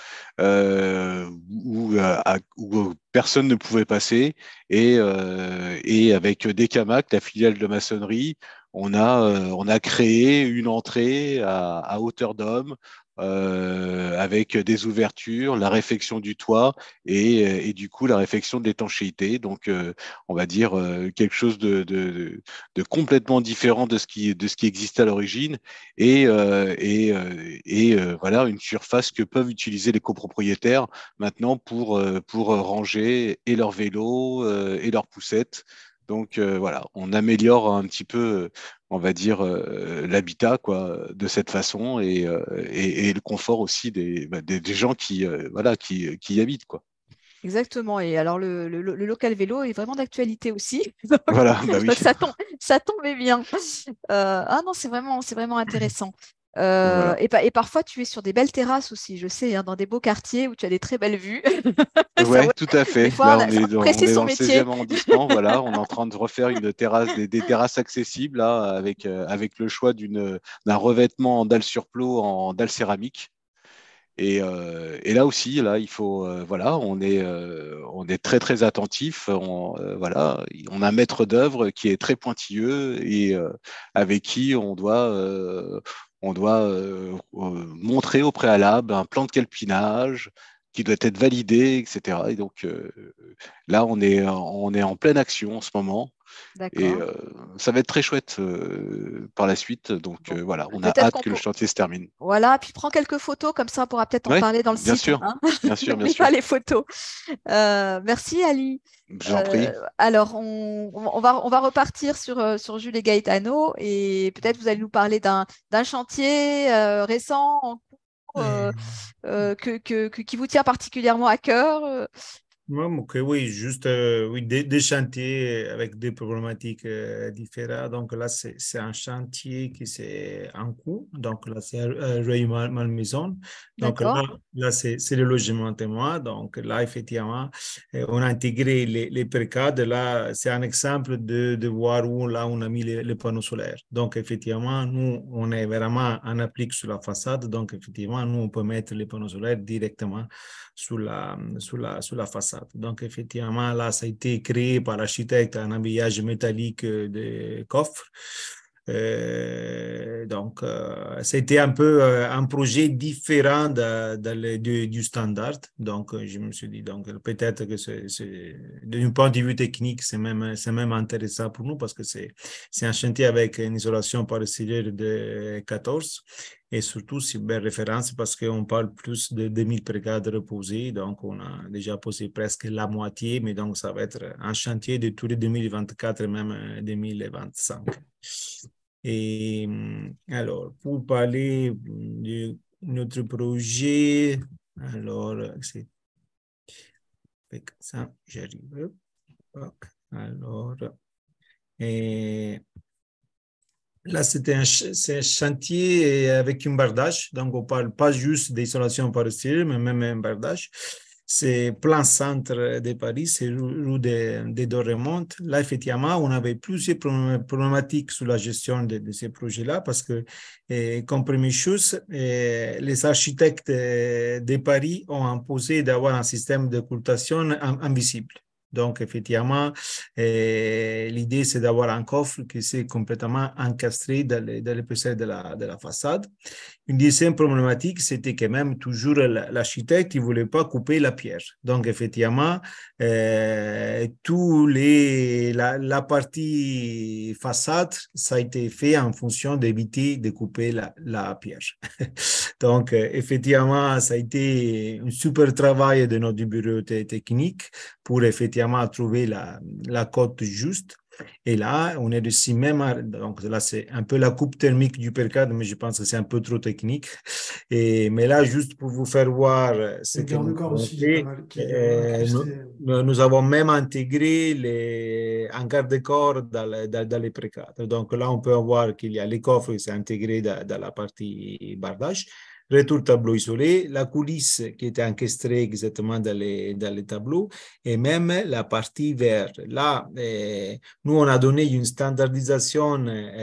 où personne ne pouvait passer et avec Decamac, la filiale de maçonnerie, on a créé une entrée à hauteur d'homme avec des ouvertures, la réfection du toit et du coup la réfection de l'étanchéité. Donc, on va dire quelque chose de complètement différent de ce qui existait à l'origine voilà une surface que peuvent utiliser les copropriétaires maintenant pour ranger et leurs vélos et leurs poussettes. Donc voilà, on améliore un petit peu, on va dire, l'habitat quoi, de cette façon et le confort aussi des gens voilà, qui y habitent quoi. Exactement. Et alors, le local vélo est vraiment d'actualité aussi. Donc, Voilà, bah oui. donc ça tombait bien. Ah non, c'est vraiment intéressant. Voilà. Et parfois, tu es sur des belles terrasses aussi, je sais, hein, dans des beaux quartiers où tu as des très belles vues. Ça, Ouais, ouais, tout à des fait. fois, Là, ça on apprécie est son dans le métier. 16e arrondissement. Voilà, on est en train de refaire une terrasse, des terrasses accessibles là, avec le choix d'un revêtement en dalle sur plot en dalle céramique. Et là aussi, là, il faut, voilà, on est très très attentif. Voilà, on a un maître d'œuvre qui est très pointilleux et avec qui on doit montrer au préalable un plan de calpinage qui doit être validé, etc. Et donc là, on est en pleine action en ce moment. Et D'accord. ça va être très chouette par la suite. Donc Bon, voilà, on a peut-être hâte qu'on que le peut. chantier se termine. Voilà, puis prends quelques photos, comme ça on pourra peut-être en Oui, parler dans le bien site, sûr, hein. bien sûr, bien N'oublie pas sûr. les photos. Merci Ali. Je vous en prie. Alors on va repartir sur Jules et Gaetano et peut-être vous allez nous parler d'un chantier récent en cours qui vous tient particulièrement à cœur. Ok, oui, juste oui, des chantiers avec des problématiques différentes. Donc là, c'est un chantier qui c'est en cours. Donc là, c'est Rueil-Malmaison. Donc D'accord, là c'est le logement témoin. Donc là, effectivement, on a intégré les percades. Là, c'est un exemple de voir où là, on a mis les panneaux solaires. Donc effectivement, nous, on est vraiment en applique sur la façade. Donc effectivement, nous, on peut mettre les panneaux solaires directement sur la façade. Donc, effectivement, là, ça a été créé par l'architecte un habillage métallique de coffre. Donc, c'était un peu un projet différent du standard. Donc, je me suis dit, donc, peut-être que d'un point de vue technique, c'est même intéressant pour nous parce que c'est un chantier avec une isolation par extérieur de 14. Et surtout, c'est une belle référence parce qu'on parle plus de 2000 brigades reposées. Donc, on a déjà posé presque la moitié, mais donc ça va être un chantier de tous les 2024 et même 2025. Et alors, pour parler de notre projet, alors, c'est avec ça, j'arrive. Alors, et là, c'est un chantier avec un bardage. Donc, on ne parle pas juste d'isolation par extérieur, mais même un bardage. C'est plein centre de Paris, c'est rue des Doremont. Là, effectivement, on avait plusieurs problématiques sur la gestion de ces projets-là parce que, comme première chose, les architectes de Paris ont imposé d'avoir un système d'occultation invisible. Donc, effectivement, l'idée, c'est d'avoir un coffre qui s'est complètement encastré dans l'épaisseur de la façade. Une deuxième problématique, c'était que même toujours l'architecte, il ne voulait pas couper la pierre. Donc, effectivement, la partie façade, ça a été fait en fonction d'éviter de couper la pierre. Donc, effectivement, ça a été un super travail de notre bureau technique pour effectivement trouver la cote juste. Et là, on est dessus même. Donc là, c'est un peu la coupe thermique du percade, mais je pense que c'est un peu trop technique. Mais là, juste pour vous faire voir ce Le que nous garde-corps avons aussi, il est pas fait, mal, qui est incrusté. nous avons même intégré un garde-corps dans les percades. Donc là, on peut voir qu'il y a les coffres qui sont intégrés dans la partie bardage. Retour tableau isolé, la coulisse qui était encastrée exactement dans les tableaux et même la partie verte. Là, nous, on a donné une standardisation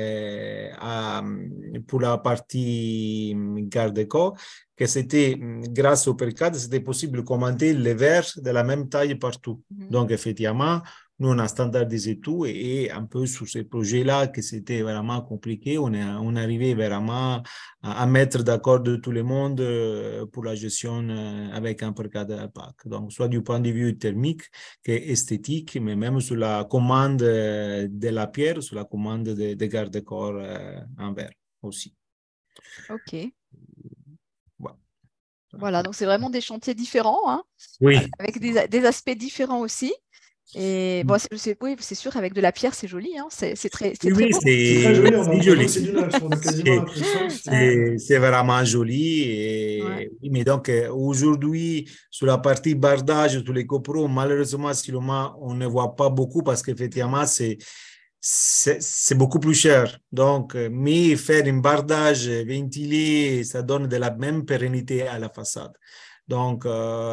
pour la partie garde-corps que c'était, grâce au percade, c'était possible de commenter les verres de la même taille partout. Donc, effectivement, Nous, on a standardisé tout et un peu sur ces projets-là, que c'était vraiment compliqué, on arrivait vraiment à mettre d'accord de tout le monde pour la gestion avec un percade d'alpac. Donc, soit du point de vue thermique qu'esthétique, mais même sur la commande de la pierre, sur la commande des garde-corps en verre aussi. Ok. Voilà. Voilà, donc c'est vraiment des chantiers différents, hein, Oui. avec des aspects différents aussi. Et bon, oui, c'est sûr, avec de la pierre, c'est joli, hein, c'est très Oui, beau. C'est très joli, on a l'impression joli. que c'est du neuf. On a quasiment l'impression que C'est vraiment joli. Ouais. Mais donc, aujourd'hui, sur la partie bardage, sur les copros, malheureusement, on ne voit pas beaucoup parce qu'effectivement, c'est beaucoup plus cher. Donc, mais faire un bardage ventilé, ça donne de la même pérennité à la façade. Donc,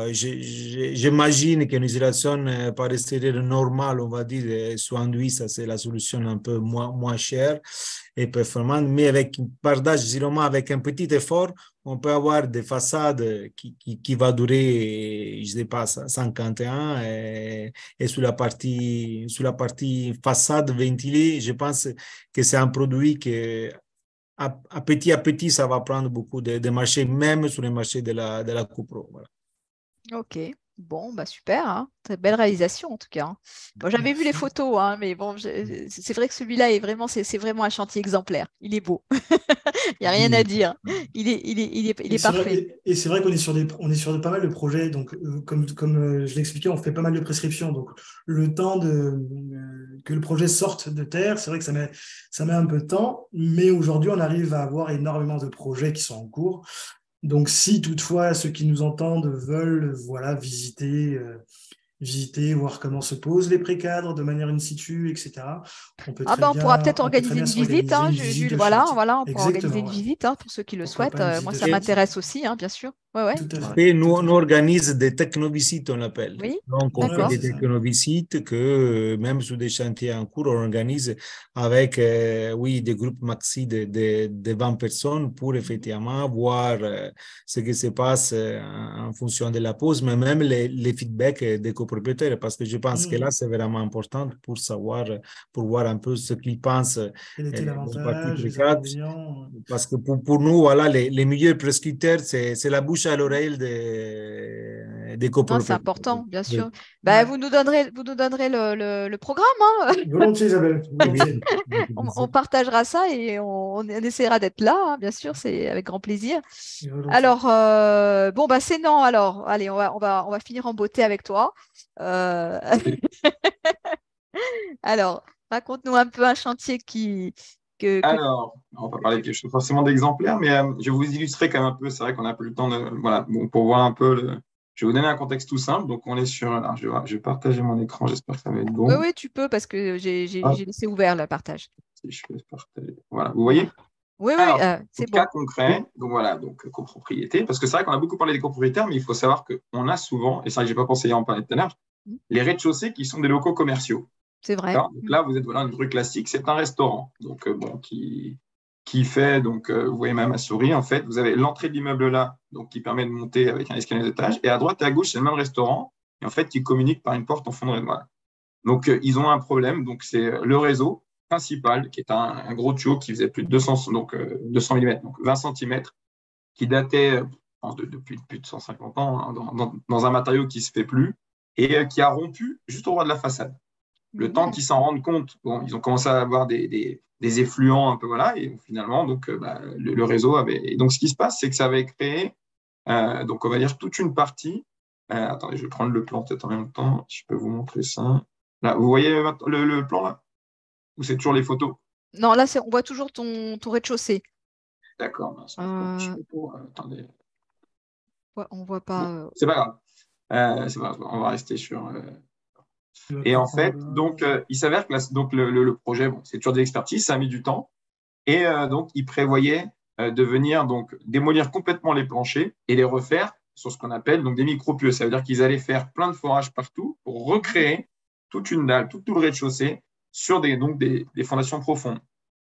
j'imagine qu'une isolation par extérieur normale, on va dire, sous enduit, ça c'est la solution un peu moins chère et performante. Mais avec un bardage, vraiment avec un petit effort, on peut avoir des façades qui va durer, je ne sais pas, 50 ans. Et sur la partie façade ventilée, je pense que c'est un produit que à petit, ça va prendre beaucoup de marchés, même sur les marchés de la copro. Voilà. Ok, bon, bah super, hein. Très belle réalisation en tout cas, hein. Bon, j'avais vu les photos, hein, mais bon, c'est vrai que celui-là est vraiment, c'est vraiment un chantier exemplaire. Il est beau, il n'y a rien à dire. Il est parfait. Et c'est vrai qu'on est on est sur pas mal de projets. Donc, comme je l'expliquais, on fait pas mal de prescriptions. Donc, le temps que le projet sorte de terre, c'est vrai que ça met un peu de temps. Mais aujourd'hui, on arrive à avoir énormément de projets qui sont en cours. Donc, si toutefois ceux qui nous entendent veulent, voilà, visiter, voir comment se posent les précadres de manière in situ, etc., on peut Ah très ben, on pourra peut-être bien organiser une visite, s'organiser hein, une visite Jules. de Voilà, chantier. voilà, on pourra organiser Exactement, une voilà. visite, hein, pour ceux qui le Pourquoi souhaitent. pas une visite Moi, de ça chantier? m'intéresse aussi, hein, bien sûr. Ouais, ouais. Tout à fait. Et nous, Tout à on fait. organise des technovisites, on l'appelle. Oui, Donc, on fait Voilà, d'accord. des c'est ça. technovisites que, même sur des chantiers en cours, on organise avec, oui, des groupes maxi de 20 personnes pour effectivement voir ce qui se passe en fonction de la pause, mais même les feedbacks des copropriétaires, parce que je pense que là, c'est vraiment important pour savoir, pour voir un peu ce qu'ils pensent Quel était de la partie l'avantage, les précade. inconvénients? Parce que pour nous, voilà, les meilleurs prescripteurs, c'est la bouche à l'oreille des Non, c'est copropriétaires. important, bien sûr. Oui. Bah, Ouais. vous nous donnerez le programme, hein. Volontiers, Isabelle, volontiers. On partagera ça et on essaiera d'être là, hein, bien sûr, c'est avec grand plaisir. Volontiers. Alors, bon, bah, c'est non, alors. Allez, on va finir en beauté avec toi. Euh, Alors, raconte-nous un peu un chantier que... Alors, on va pas parler de quelque chose forcément d'exemplaire, mais je vais vous illustrer quand même un peu. C'est vrai qu'on n'a plus le temps de. Voilà, bon, pour voir un peu. Je vais vous donner un contexte tout simple. Donc, on est sur. Alors, je vais partager mon écran. J'espère que ça va être Oui, bon. oui, tu peux parce que Hop, j'ai laissé ouvert le partage. si je fais partager. Voilà, vous voyez? Oui, oui, Alors, c'est cas bon. concret. Donc, voilà, donc copropriété. Parce que c'est vrai qu'on a beaucoup parlé des copropriétaires, mais il faut savoir qu'on a souvent, et ça, j'ai pas pensé y en parler tout à l'heure, Mm. les rez-de-chaussée qui sont des locaux commerciaux. C'est vrai. Donc là, vous êtes voilà, une rue classique, c'est un restaurant. Donc, bon, qui fait, donc, vous voyez même ma souris, en fait, vous avez l'entrée de l'immeuble là, donc qui permet de monter avec un escalier d'étage, et à droite et à gauche, c'est le même restaurant, et en fait, qui communique par une porte en fond de voilà. Donc, ils ont un problème, donc c'est le réseau principal, qui est un gros tuyau qui faisait plus de 200, donc, 200 mm, donc 20 cm, qui datait depuis plus de 150 ans, hein, dans un matériau qui ne se fait plus, et qui a rompu juste au bord de la façade. Le temps Mhm. qu'ils s'en rendent compte, bon, ils ont commencé à avoir des effluents un peu, voilà, et finalement, donc, le réseau avait. Et donc, ce qui se passe, c'est que ça avait créé, donc, on va dire, toute une partie. Attendez, je vais prendre le plan peut-être en même temps, si je peux vous montrer ça. Là, vous voyez le plan là? Ou c'est toujours les photos? Non, là, on voit toujours ton rez-de-chaussée. D'accord, mince, Euh, attendez. ouais, on voit Bon, pas. c'est pas grave. C'est pas grave, on va rester sur. Et en fait, donc, il s'avère que donc, le projet, bon, c'est toujours de l'expertise, ça a mis du temps. Et donc, il prévoyait de venir donc, démolir complètement les planchers et les refaire sur ce qu'on appelle donc, des micro-pieux. Ça veut dire qu'ils allaient faire plein de forages partout pour recréer toute une dalle, tout le rez-de-chaussée sur donc, des fondations profondes.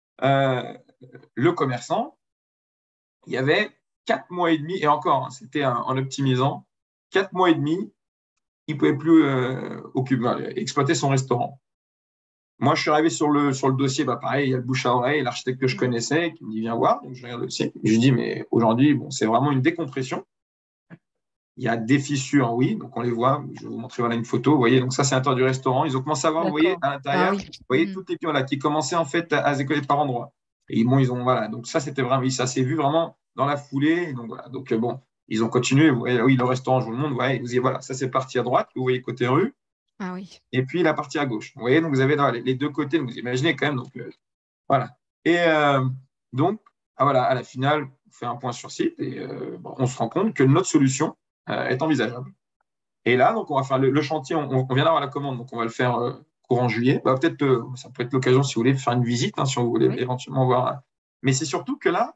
Le commerçant, il y avait 4 mois et demi, et encore, hein, c'était en optimisant, 4 mois et demi, il ne pouvait plus exploiter son restaurant. Moi, je suis arrivé sur le dossier, pareil, il y a le bouche à oreille, l'architecte que je connaissais qui me dit viens voir. Donc, je regarde le dossier. Je lui dis mais aujourd'hui, c'est vraiment une décompression. Il y a des fissures, oui, donc on les voit. Je vais vous montrer une photo. Vous voyez, donc ça, c'est l'intérieur du restaurant. Ils ont commencé à voir, vous voyez, à l'intérieur, vous voyez toutes les pions qui commençaient en fait à se décoller par endroits. Et bon, donc ça, c'était vraiment, ça s'est vu vraiment dans la foulée. Donc voilà, donc bon, ils ont continué. Vous voyez, oui, le restaurant, je vous le montre. Vous voyez, voilà, ça c'est parti à droite. Vous voyez côté rue. Ah oui. Et puis la partie à gauche. Vous voyez, donc vous avez les deux côtés. Donc, vous imaginez quand même. Donc voilà. Et donc, voilà, à la finale, on fait un point sur site et on se rend compte que notre solution est envisageable. Et là, donc, on va faire le chantier. On vient d'avoir la commande, donc on va le faire courant juillet. Peut-être, ça peut être l'occasion, si vous voulez, de faire une visite, si vous voulez éventuellement voir. Mais c'est surtout que là,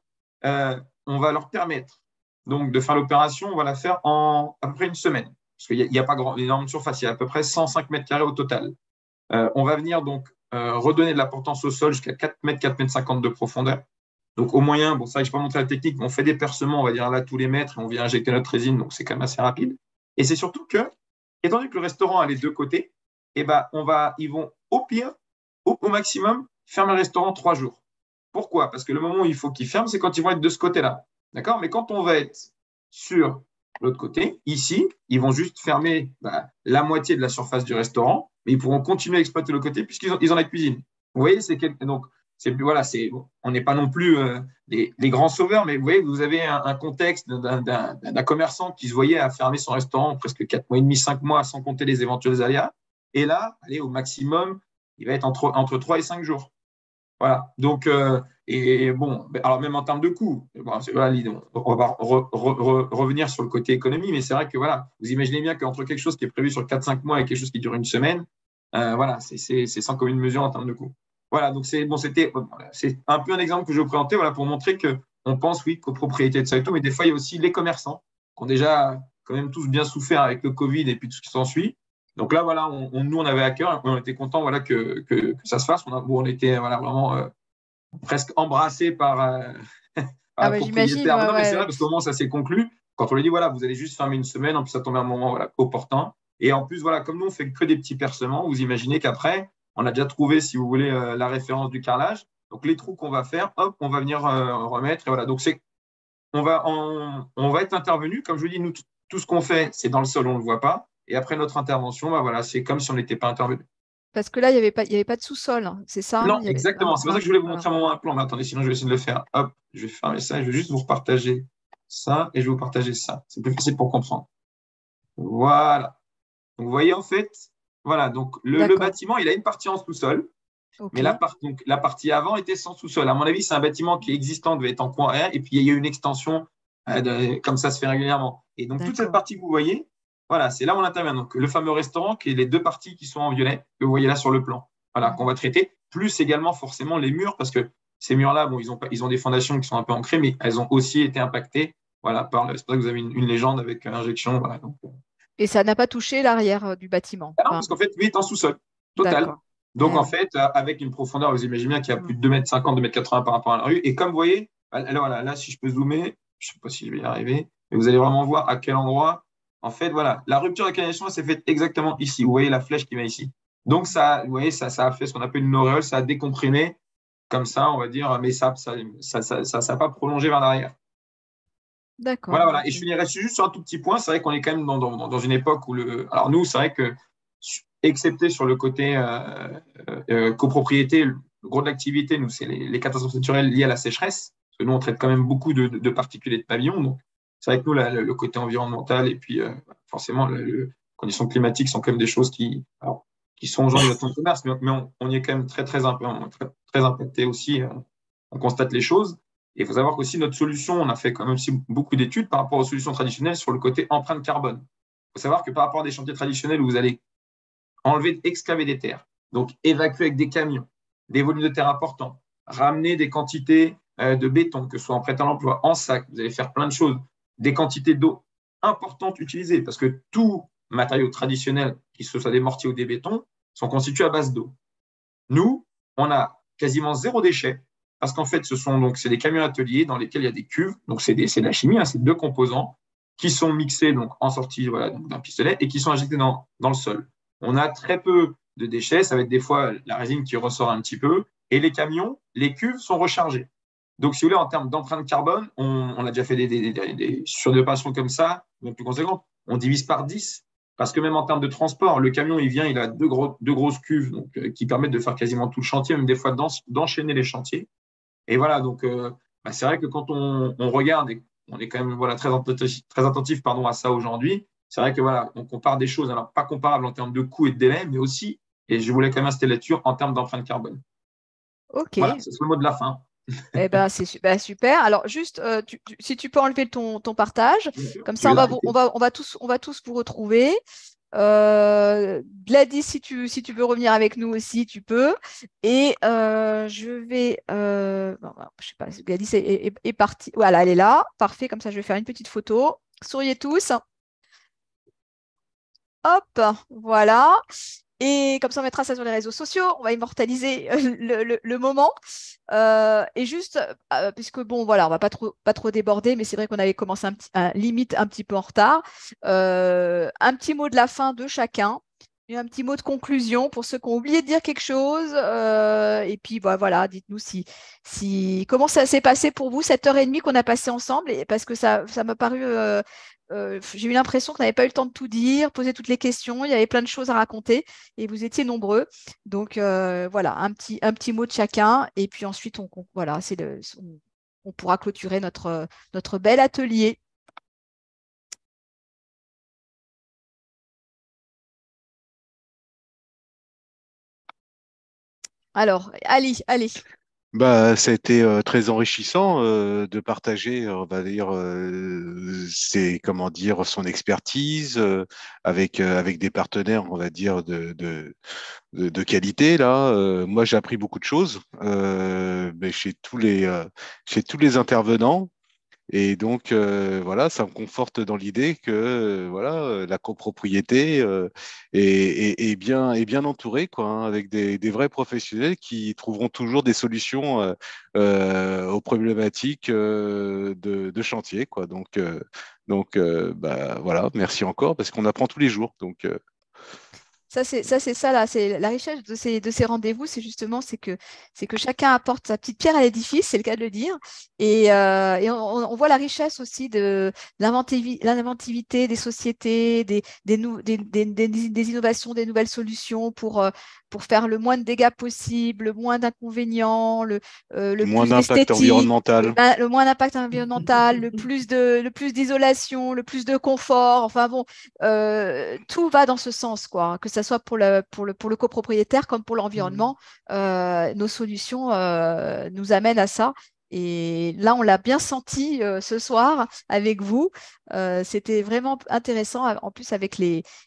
on va leur permettre donc de faire l'opération. On va la faire en à peu près une semaine, parce qu'il n'y a pas énorme surface. Il y a à peu près 105 mètres carrés au total. On va venir donc redonner de la portance au sol jusqu'à 4 mètres, 4 mètres 50 de profondeur. Donc, au moyen, c'est vrai que je ne vais pas montrer la technique, mais on fait des percements, on va dire là, tous les mètres, et on vient injecter notre résine, donc c'est quand même assez rapide. Et c'est surtout que, étant donné que le restaurant a les deux côtés, ils vont au pire, au maximum, fermer le restaurant 3 jours. Pourquoi? Parce que le moment où il faut qu'ils ferment, c'est quand ils vont être de ce côté-là. D'accord? Mais quand on va être sur l'autre côté, ici, ils vont juste fermer la moitié de la surface du restaurant, mais ils pourront continuer à exploiter le côté puisqu'ils ont la cuisine. Vous voyez, donc, on n'est pas non plus des grands sauveurs, mais vous voyez, vous avez un contexte d'un commerçant qui se voyait à fermer son restaurant presque 4 mois et demi, 5 mois, sans compter les éventuels aléas. Et là, allez, au maximum, il va être entre 3 et 5 jours. Voilà. Donc, alors même en termes de coûts, on va revenir sur le côté économie, mais c'est vrai que vous imaginez bien qu'entre quelque chose qui est prévu sur 4-5 mois et quelque chose qui dure une semaine, c'est sans commune mesure en termes de coûts. Voilà, donc c'est un peu un exemple que je vais vous présenter pour montrer qu'on pense, oui, copropriété de ça et tout, mais des fois, il y a aussi les commerçants qui ont déjà quand même tous bien souffert avec le Covid et puis tout ce qui s'ensuit. Donc là, nous, on avait à cœur, on était content que ça se fasse. On était vraiment presque embrassés par la propriétaire. Mais c'est vrai, parce qu'au moment où ça s'est conclu, quand on lui dit, vous allez juste fermer une semaine, en plus, ça tombait à un moment opportun. Et en plus, comme nous, on fait que des petits percements, vous imaginez qu'après, on a déjà trouvé, si vous voulez, la référence du carrelage. Donc, les trous qu'on va faire, hop, on va venir remettre. Et voilà. Donc, on va être intervenu. Comme je vous dis, nous, tout ce qu'on fait, c'est dans le sol, on ne le voit pas. Et après notre intervention, c'est comme si on n'était pas intervenu. Parce que là, il n'y avait pas de sous-sol, c'est ça? Non, exactement. C'est pour ça que je voulais vous montrer un moment un plan. Mais attendez, sinon, je vais essayer de le faire. Hop, je vais fermer ça. Je vais juste vous repartager ça et je vais vous partager ça. C'est plus facile pour comprendre. Voilà. Donc, vous voyez, en fait, donc le bâtiment, il a une partie en sous-sol. Okay. Mais la partie avant était sans sous-sol. À mon avis, c'est un bâtiment qui est existant, devait être en coin R, et puis il y a eu une extension, comme ça se fait régulièrement. Et donc, toute cette partie que vous voyez, c'est là où on intervient. Donc, le fameux restaurant, qui est les deux parties qui sont en violet, que vous voyez là sur le plan, qu'on va traiter, plus également forcément les murs, parce que ces murs-là, ils ont des fondations qui sont un peu ancrées, mais elles ont aussi été impactées. C'est pour ça que vous avez une légende avec injection. Donc, et ça n'a pas touché l'arrière du bâtiment? Non, parce qu'en fait, lui est en sous-sol, total. Donc, en fait, avec une profondeur, vous imaginez bien qu'il y a plus de 2,50 m, 2,80 m par rapport à la rue. Et comme vous voyez, alors là, si je peux zoomer, je ne sais pas si je vais y arriver, mais vous allez vraiment voir à quel endroit, en fait, la rupture de canalisation s'est faite exactement ici. Vous voyez la flèche qui va ici. Donc, vous voyez, ça a fait ce qu'on appelle une auréole, ça a décomprimé, comme ça, on va dire, mais ça n'a pas prolongé vers l'arrière. D'accord. Voilà. Et je finirai juste sur un tout petit point. C'est vrai qu'on est quand même dans une époque où alors nous, c'est vrai que, excepté sur le côté copropriété, le gros de l'activité, nous, c'est les catastrophes naturelles liées à la sécheresse. Parce que nous, on traite quand même beaucoup de particules et de pavillons. Donc, c'est vrai que nous, le côté environnemental et puis forcément, les conditions climatiques sont quand même des choses qui sont aujourd'hui dans notre commerce, mais on y est quand même très impacté aussi. On constate les choses. Et il faut savoir qu'aussi, notre solution, on a fait quand même aussi beaucoup d'études par rapport aux solutions traditionnelles sur le côté empreinte carbone. Il faut savoir que par rapport à des chantiers traditionnels où vous allez excaver des terres, donc évacuer avec des camions, des volumes de terre importants, ramener des quantités de béton, que ce soit en prêt à l'emploi, en sac, vous allez faire plein de choses, des quantités d'eau importantes utilisées, parce que tout matériau traditionnel, qu'il soit des mortiers ou des bétons, sont constitués à base d'eau. Nous, on a quasiment zéro déchet, parce qu'en fait, c'est des camions ateliers dans lesquels il y a des cuves, donc c'est de la chimie, c'est 2 composants, qui sont mixés donc, en sortie voilà, d'un pistolet et qui sont injectés dans le sol. On a très peu de déchets, ça va être des fois la résine qui ressort un petit peu, et les camions, les cuves sont rechargées. Donc, si vous voulez, en termes d'empreinte carbone, on a déjà fait sur des opérations comme ça, même plus conséquentes, on divise par 10. Parce que même en termes de transport, le camion, il vient, il a deux grosses cuves donc, qui permettent de faire quasiment tout le chantier, même des fois d'enchaîner les chantiers. Et voilà, donc c'est vrai que quand on regarde, et on est quand même voilà, très attentif à ça aujourd'hui, c'est vrai que voilà, on compare des choses, alors pas comparables en termes de coût et de délai, mais aussi, et je voulais quand même insister là-dessus, en termes d'empreinte carbone. Ok. Voilà, c'est le mot de la fin. Eh ben, c'est super. Alors, juste, si tu peux enlever ton partage, comme ça, on va tous vous retrouver. Gladys, si tu veux revenir avec nous aussi, tu peux. Et je vais. Je sais pas, Gladys est partie. Voilà, elle est là. Parfait. Comme ça, je vais faire une petite photo. Souriez tous. Hop, voilà. Et comme ça, on mettra ça sur les réseaux sociaux. On va immortaliser le moment. Et juste, puisque bon, voilà, on va pas trop déborder, mais c'est vrai qu'on avait commencé limite un petit peu en retard. Un petit mot de la fin de chacun. Et un petit mot de conclusion pour ceux qui ont oublié de dire quelque chose. Et puis voilà, dites-nous comment ça s'est passé pour vous, cette heure et demie qu'on a passé ensemble, parce que ça m'a paru. J'ai eu l'impression qu'on n'avait pas eu le temps de tout dire, poser toutes les questions. Il y avait plein de choses à raconter et vous étiez nombreux. Donc voilà, un petit mot de chacun. Et puis ensuite, voilà, on pourra clôturer notre bel atelier. Alors, Ali, allez. Ça a été très enrichissant de partager, on va dire, comment dire, son expertise avec des partenaires, on va dire, de qualité. Là, moi, j'ai appris beaucoup de choses mais chez tous les intervenants. Et donc, voilà, ça me conforte dans l'idée que voilà, la copropriété est bien entourée, quoi, hein, avec des vrais professionnels qui trouveront toujours des solutions aux problématiques de chantier, quoi. Donc voilà, merci encore parce qu'on apprend tous les jours. Donc, C'est ça là, c'est la richesse de ces rendez-vous, c'est que chacun apporte sa petite pierre à l'édifice, c'est le cas de le dire, et on voit la richesse aussi de l'inventivité des sociétés, des innovations, des nouvelles solutions pour faire le moins de dégâts possible, le moins d'inconvénients, le moins plus d'impact d'esthétique, environnemental. le moins d'impact environnemental, le plus d'isolation, le plus de confort. Enfin bon, tout va dans ce sens, quoi, hein, que ce soit pour le copropriétaire comme pour l'environnement. Nos solutions nous amènent à ça. Et là, on l'a bien senti ce soir avec vous. C'était vraiment intéressant, en plus avec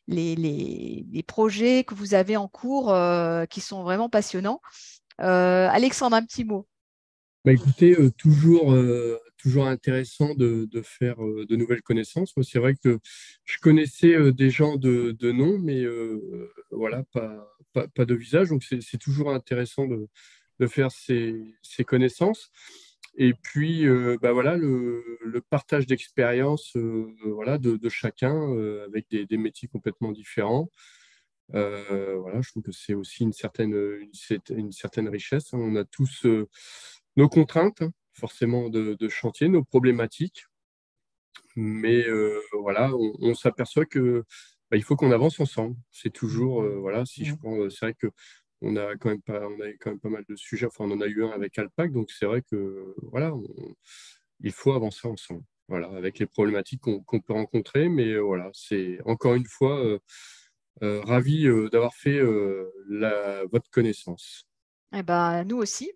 les projets que vous avez en cours qui sont vraiment passionnants. Alexandre, un petit mot. Écoutez, toujours intéressant de faire de nouvelles connaissances. Moi, c'est vrai que je connaissais des gens de nom, mais voilà, pas de visage. Donc, c'est toujours intéressant de faire ces connaissances. Et puis, voilà, le partage d'expériences voilà, de chacun avec des métiers complètement différents. Voilà, je trouve que c'est aussi une certaine richesse. On a tous nos contraintes, hein, forcément de chantier, nos problématiques, mais voilà, on s'aperçoit que il faut qu'on avance ensemble. C'est toujours voilà, si je prends, c'est vrai que on a quand même pas mal de sujets. Enfin, on en a eu un avec Alpac, donc c'est vrai que voilà, il faut avancer ensemble. Voilà, avec les problématiques qu'on peut rencontrer, mais voilà, c'est encore une fois ravi d'avoir fait votre connaissance. Eh ben, nous aussi.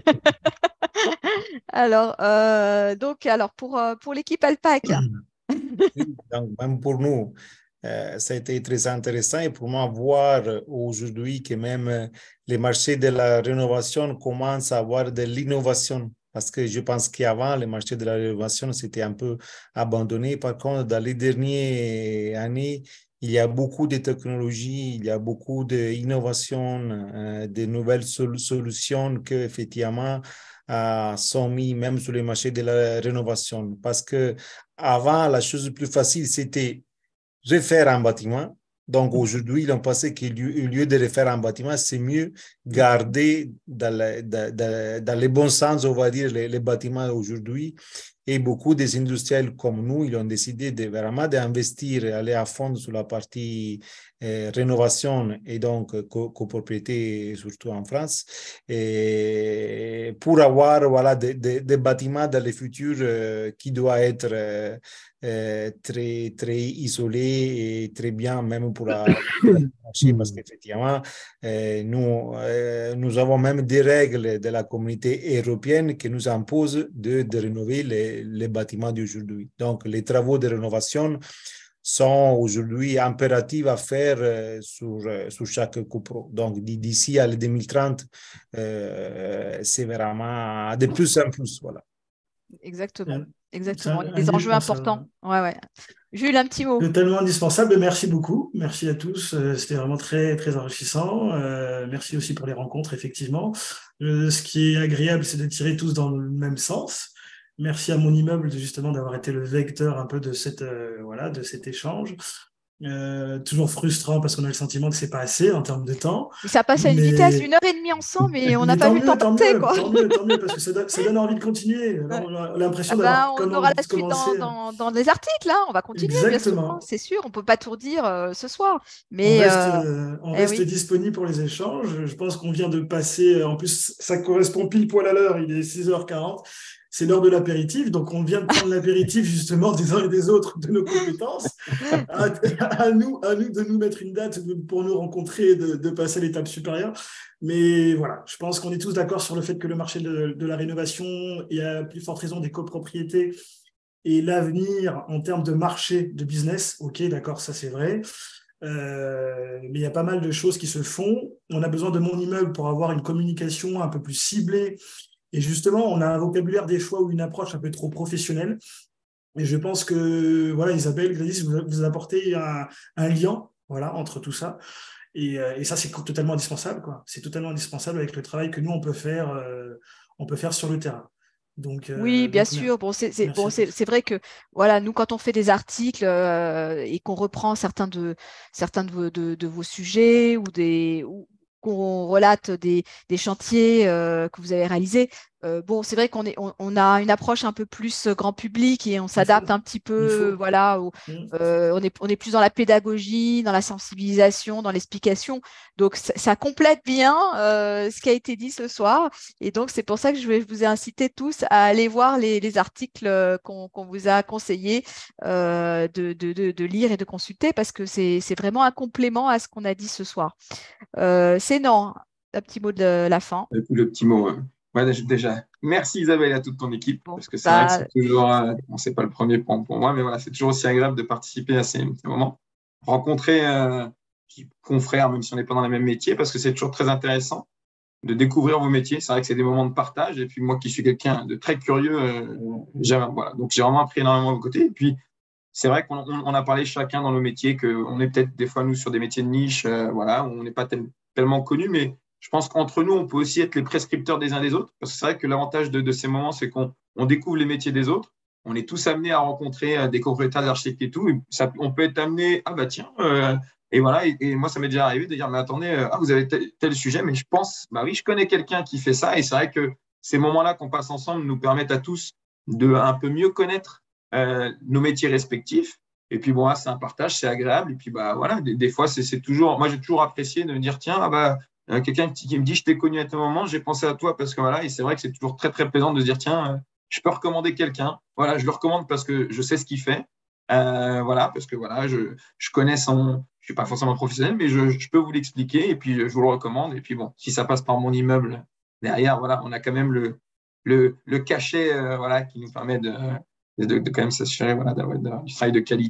Alors, pour l'équipe Alpac. Donc, même pour nous, ça a été très intéressant et pour moi, voir aujourd'hui que même les marchés de la rénovation commencent à avoir de l'innovation. Parce que je pense qu'avant, les marchés de la rénovation, c'était un peu abandonné. Par contre, dans les dernières années, il y a beaucoup de technologies, il y a beaucoup d'innovations, de nouvelles solutions que, effectivement, sont mis même sur le marché de la rénovation. Parce que avant, la chose la plus facile, c'était refaire un bâtiment. Donc aujourd'hui, ils ont pensé qu'au lieu de refaire un bâtiment, c'est mieux garder dans le bon sens, on va dire, les bâtiments aujourd'hui. Et beaucoup des industriels comme nous, ils ont décidé de vraiment d'investir, aller à fond sur la partie rénovation et donc copropriété, surtout en France, et pour avoir voilà, des bâtiments dans le futur qui doivent être très, très isolés et très bien, même pour la marché, parce qu'effectivement, nous avons même des règles de la communauté européenne qui nous imposent de rénover les bâtiments d'aujourd'hui. Donc, les travaux de rénovation sont aujourd'hui impératifs à faire sur chaque copro. Donc, d'ici à 2030, c'est vraiment de plus en plus. Voilà. Exactement. C'est Exactement. Des enjeux indispensable. importants. Ouais. Jules, un petit mot. Totalement indispensable. Merci beaucoup. Merci à tous. C'était vraiment très, très enrichissant. Merci aussi pour les rencontres, effectivement. Ce qui est agréable, c'est de tirer tous dans le même sens. Merci à mon immeuble justement d'avoir été le vecteur un peu de de cet échange. Toujours frustrant parce qu'on a le sentiment que c'est pas assez en termes de temps. Et ça passe à une vitesse d'1 heure et demie ensemble et on n'a pas vu le temps passer, quoi. Tant mieux, parce que ça donne envie de continuer. Là, on a l'impression d'avoir On aura la suite commencé. dans les articles, hein. On va continuer, bien sûr, hein, c'est sûr. On ne peut pas tout redire ce soir. Mais on reste disponible pour les échanges. Je pense qu'on vient de passer, en plus, ça correspond pile poil à l'heure, il est 6h40. C'est l'heure de l'apéritif, donc on vient de prendre l'apéritif justement des uns et des autres de nos compétences. À nous de nous mettre une date pour nous rencontrer et de passer à l'étape supérieure. Mais voilà, je pense qu'on est tous d'accord sur le fait que le marché de la rénovation et à plus forte raison des copropriétés et l'avenir en termes de marché, de business, ok, d'accord, ça c'est vrai. Mais il y a pas mal de choses qui se font. On a besoin de mon immeuble pour avoir une communication un peu plus ciblée. Et justement, on a un vocabulaire des fois ou une approche un peu trop professionnelle. Et je pense que, voilà, Isabelle, Gladys, vous apportez un lien, voilà, entre tout ça. Et ça, c'est totalement indispensable, quoi. C'est totalement indispensable avec le travail que nous, on peut faire sur le terrain. Donc, oui, bien sûr. Bon, c'est vrai que voilà, nous, quand on fait des articles et qu'on reprend certains de vos sujets ou qu'on relate des chantiers que vous avez réalisés, bon, c'est vrai on a une approche un peu plus grand public et on s'adapte un petit peu, voilà, on est plus dans la pédagogie, dans la sensibilisation, dans l'explication. Donc, ça complète bien ce qui a été dit ce soir. Et donc, c'est pour ça que je vous ai incité tous à aller voir les articles qu'on vous a conseillé de lire et de consulter parce que c'est vraiment un complément à ce qu'on a dit ce soir. C'est non, un petit mot de la fin. Le petit mot. Ouais, déjà, merci Isabelle et à toute ton équipe, parce que c'est vrai que c'est toujours, c'est pas le premier point pour moi, mais voilà, c'est toujours aussi agréable de participer à ces moments. Rencontrer confrères, même si on n'est pas dans le même métier, parce que c'est toujours très intéressant de découvrir vos métiers. C'est vrai que c'est des moments de partage, et puis moi qui suis quelqu'un de très curieux, voilà. Donc j'ai vraiment appris énormément de vos côtés. Et puis c'est vrai qu'on a parlé chacun dans nos métiers, qu'on est peut-être des fois nous sur des métiers de niche, voilà, où on n'est pas tellement connus, mais je pense qu'entre nous, on peut aussi être les prescripteurs des uns des autres, parce que c'est vrai que l'avantage de ces moments, c'est qu'on découvre les métiers des autres. On est tous amenés à rencontrer des copropriétaires d'architectes et tout. On peut être amené, ah bah tiens, et voilà. Et moi, ça m'est déjà arrivé de dire, mais attendez, vous avez tel sujet, mais je pense, bah oui, je connais quelqu'un qui fait ça. Et c'est vrai que ces moments-là qu'on passe ensemble nous permettent à tous de un peu mieux connaître nos métiers respectifs. Et puis bon, là, c'est un partage, c'est agréable. Et puis bah voilà, des fois, c'est toujours, moi j'ai toujours apprécié de me dire, tiens, ah bah quelqu'un qui me dit je t'ai connu à tel moment, j'ai pensé à toi parce que voilà, et c'est vrai que c'est toujours très très plaisant de se dire tiens, je peux recommander quelqu'un, voilà, je le recommande parce que je sais ce qu'il fait, voilà, parce que voilà, je connais je suis pas forcément professionnel, mais je peux vous l'expliquer et puis je vous le recommande et puis bon, si ça passe par mon immeuble derrière, voilà, on a quand même le cachet, voilà, qui nous permet de quand même s'assurer, voilà, d'avoir du travail de qualité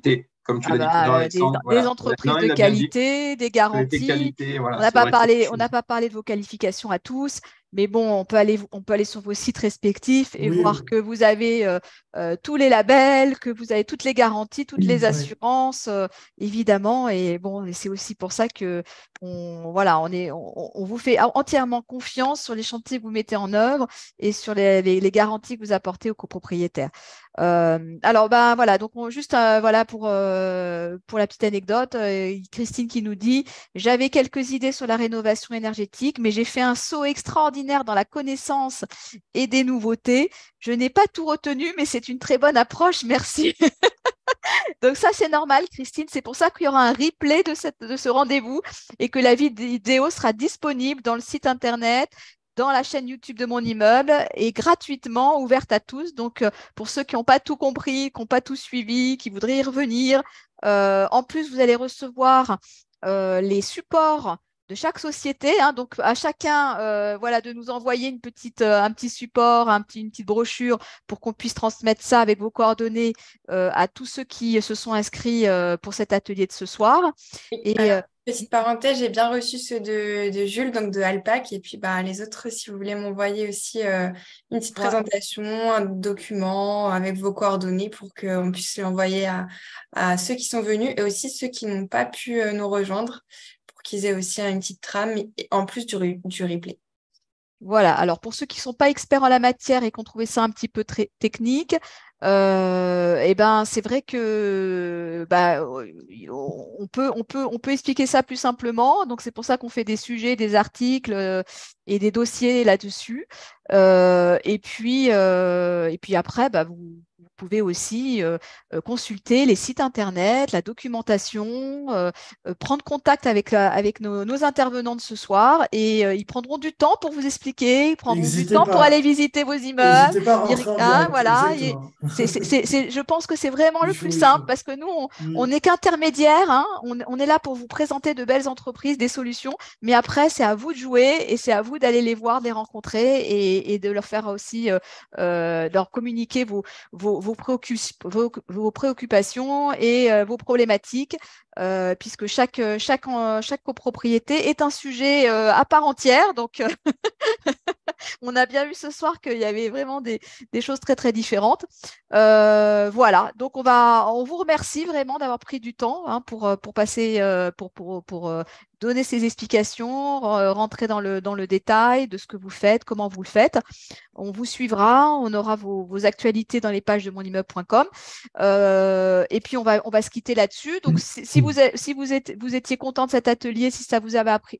comme tu l'as dit tout à l'heure, Alexandre. Des entreprises de qualité, des garanties. Qualité, voilà, on n'a pas parlé de vos qualifications à tous, mais bon, on peut aller sur vos sites respectifs et voir que vous avez tous les labels, que vous avez toutes les garanties, toutes les assurances, évidemment. Et bon, c'est aussi pour ça que on vous fait entièrement confiance sur les chantiers que vous mettez en œuvre et sur les garanties que vous apportez aux copropriétaires. Alors voilà, donc voilà pour la petite anecdote, Christine qui nous dit: j'avais quelques idées sur la rénovation énergétique, mais j'ai fait un saut extraordinaire dans la connaissance et des nouveautés. Je n'ai pas tout retenu, mais c'est une très bonne approche, merci. Donc ça, c'est normal, Christine. C'est pour ça qu'il y aura un replay de ce rendez-vous et que la vidéo sera disponible dans le site internet, dans la chaîne YouTube de Mon Immeuble et gratuitement ouverte à tous. Donc, pour ceux qui n'ont pas tout compris, qui n'ont pas tout suivi, qui voudraient y revenir, en plus, vous allez recevoir les supports de chaque société. Donc, à chacun de nous envoyer un petit support, une petite brochure pour qu'on puisse transmettre ça avec vos coordonnées à tous ceux qui se sont inscrits pour cet atelier de ce soir. Petite parenthèse, j'ai bien reçu ceux de Jules, donc de Alpac, et puis les autres, si vous voulez m'envoyer aussi une petite présentation, un document avec vos coordonnées pour qu'on puisse l'envoyer à ceux qui sont venus et aussi ceux qui n'ont pas pu nous rejoindre pour qu'ils aient aussi une petite trame en plus du replay. Voilà, alors pour ceux qui ne sont pas experts en la matière et qui ont trouvé ça un petit peu très technique, c'est vrai que on peut expliquer ça plus simplement. Donc c'est pour ça qu'on fait des sujets, des articles et des dossiers là-dessus. Et puis après, vous pouvez aussi consulter les sites internet, la documentation, prendre contact avec nos intervenants de ce soir et ils prendront du temps pour vous expliquer, ils prendront du temps pour aller visiter vos immeubles. N'hésitez pas à rentrer en direct, voilà. Je pense que c'est vraiment le plus simple parce que nous, on n'est qu'intermédiaire. Hein. On est là pour vous présenter de belles entreprises, des solutions, mais après, c'est à vous de jouer et c'est à vous d'aller les voir, de les rencontrer et de leur faire aussi, leur communiquer vos préoccupations et vos problématiques, puisque chaque copropriété est un sujet à part entière. Donc, on a bien vu ce soir qu'il y avait vraiment des choses très, très différentes. Voilà, donc on vous remercie vraiment d'avoir pris du temps pour passer, pour donner ces explications, rentrer dans le détail de ce que vous faites, comment vous le faites. On vous suivra, on aura vos actualités dans les pages de monimmeuble.com. Et puis, on va se quitter là-dessus. Donc, si vous étiez content de cet atelier, si vous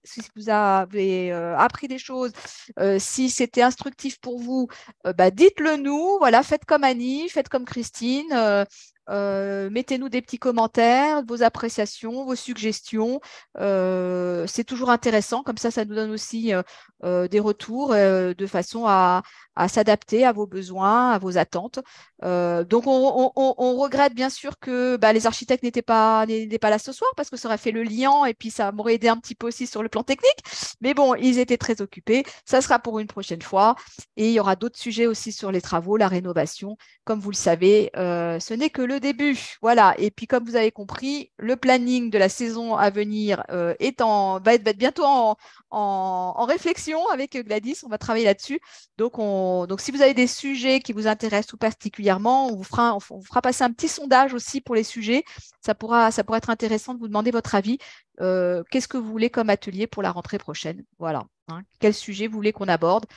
avez appris des choses, si c'était instructif pour vous, dites-le nous. Voilà, faites comme Annie, faites comme Christine. Mettez-nous des petits commentaires, vos appréciations, vos suggestions. C'est toujours intéressant. Comme ça nous donne aussi des retours de façon à s'adapter à vos besoins, à vos attentes. Donc, on regrette bien sûr que les architectes n'étaient pas là ce soir parce que ça aurait fait le lien et puis ça m'aurait aidé un petit peu aussi sur le plan technique. Mais bon, ils étaient très occupés. Ça sera pour une prochaine fois. Et il y aura d'autres sujets aussi sur les travaux, la rénovation. Comme vous le savez, ce n'est que le début. Voilà. Et puis, comme vous avez compris, le planning de la saison à venir va être bientôt en réflexion avec Gladys. On va travailler là-dessus. Donc, si vous avez des sujets qui vous intéressent tout particulièrement, on vous fera passer un petit sondage aussi pour les sujets. Ça pourra être intéressant de vous demander votre avis. Qu'est-ce que vous voulez comme atelier pour la rentrée prochaine? Voilà. Quel sujet vous voulez qu'on aborde?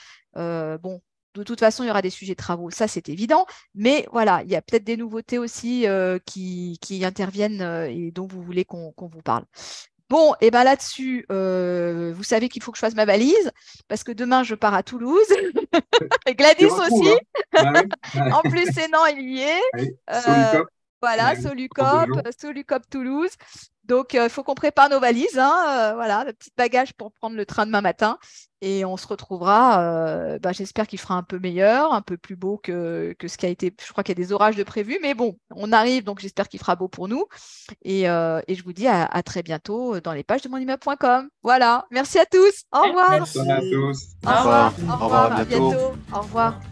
De toute façon, il y aura des sujets de travaux, ça c'est évident. Mais voilà, il y a peut-être des nouveautés aussi qui interviennent et dont vous voulez qu'on vous parle. Bon, et là-dessus, vous savez qu'il faut que je fasse ma valise parce que demain, je pars à Toulouse. Et Gladys aussi. En plus, Sénan, il y est. Voilà, Solucop Toulouse. Donc, il faut qu'on prépare nos valises. Voilà, le petit bagage pour prendre le train demain matin. Et on se retrouvera. J'espère qu'il fera un peu meilleur, un peu plus beau que ce qui a été. Je crois qu'il y a des orages de prévus. Mais bon, on arrive. Donc, j'espère qu'il fera beau pour nous. Et je vous dis à très bientôt dans les pages de monimmeuble.com. Voilà. Merci à tous. Au revoir. Merci à tous. Au revoir. Au revoir. À bientôt. Au revoir.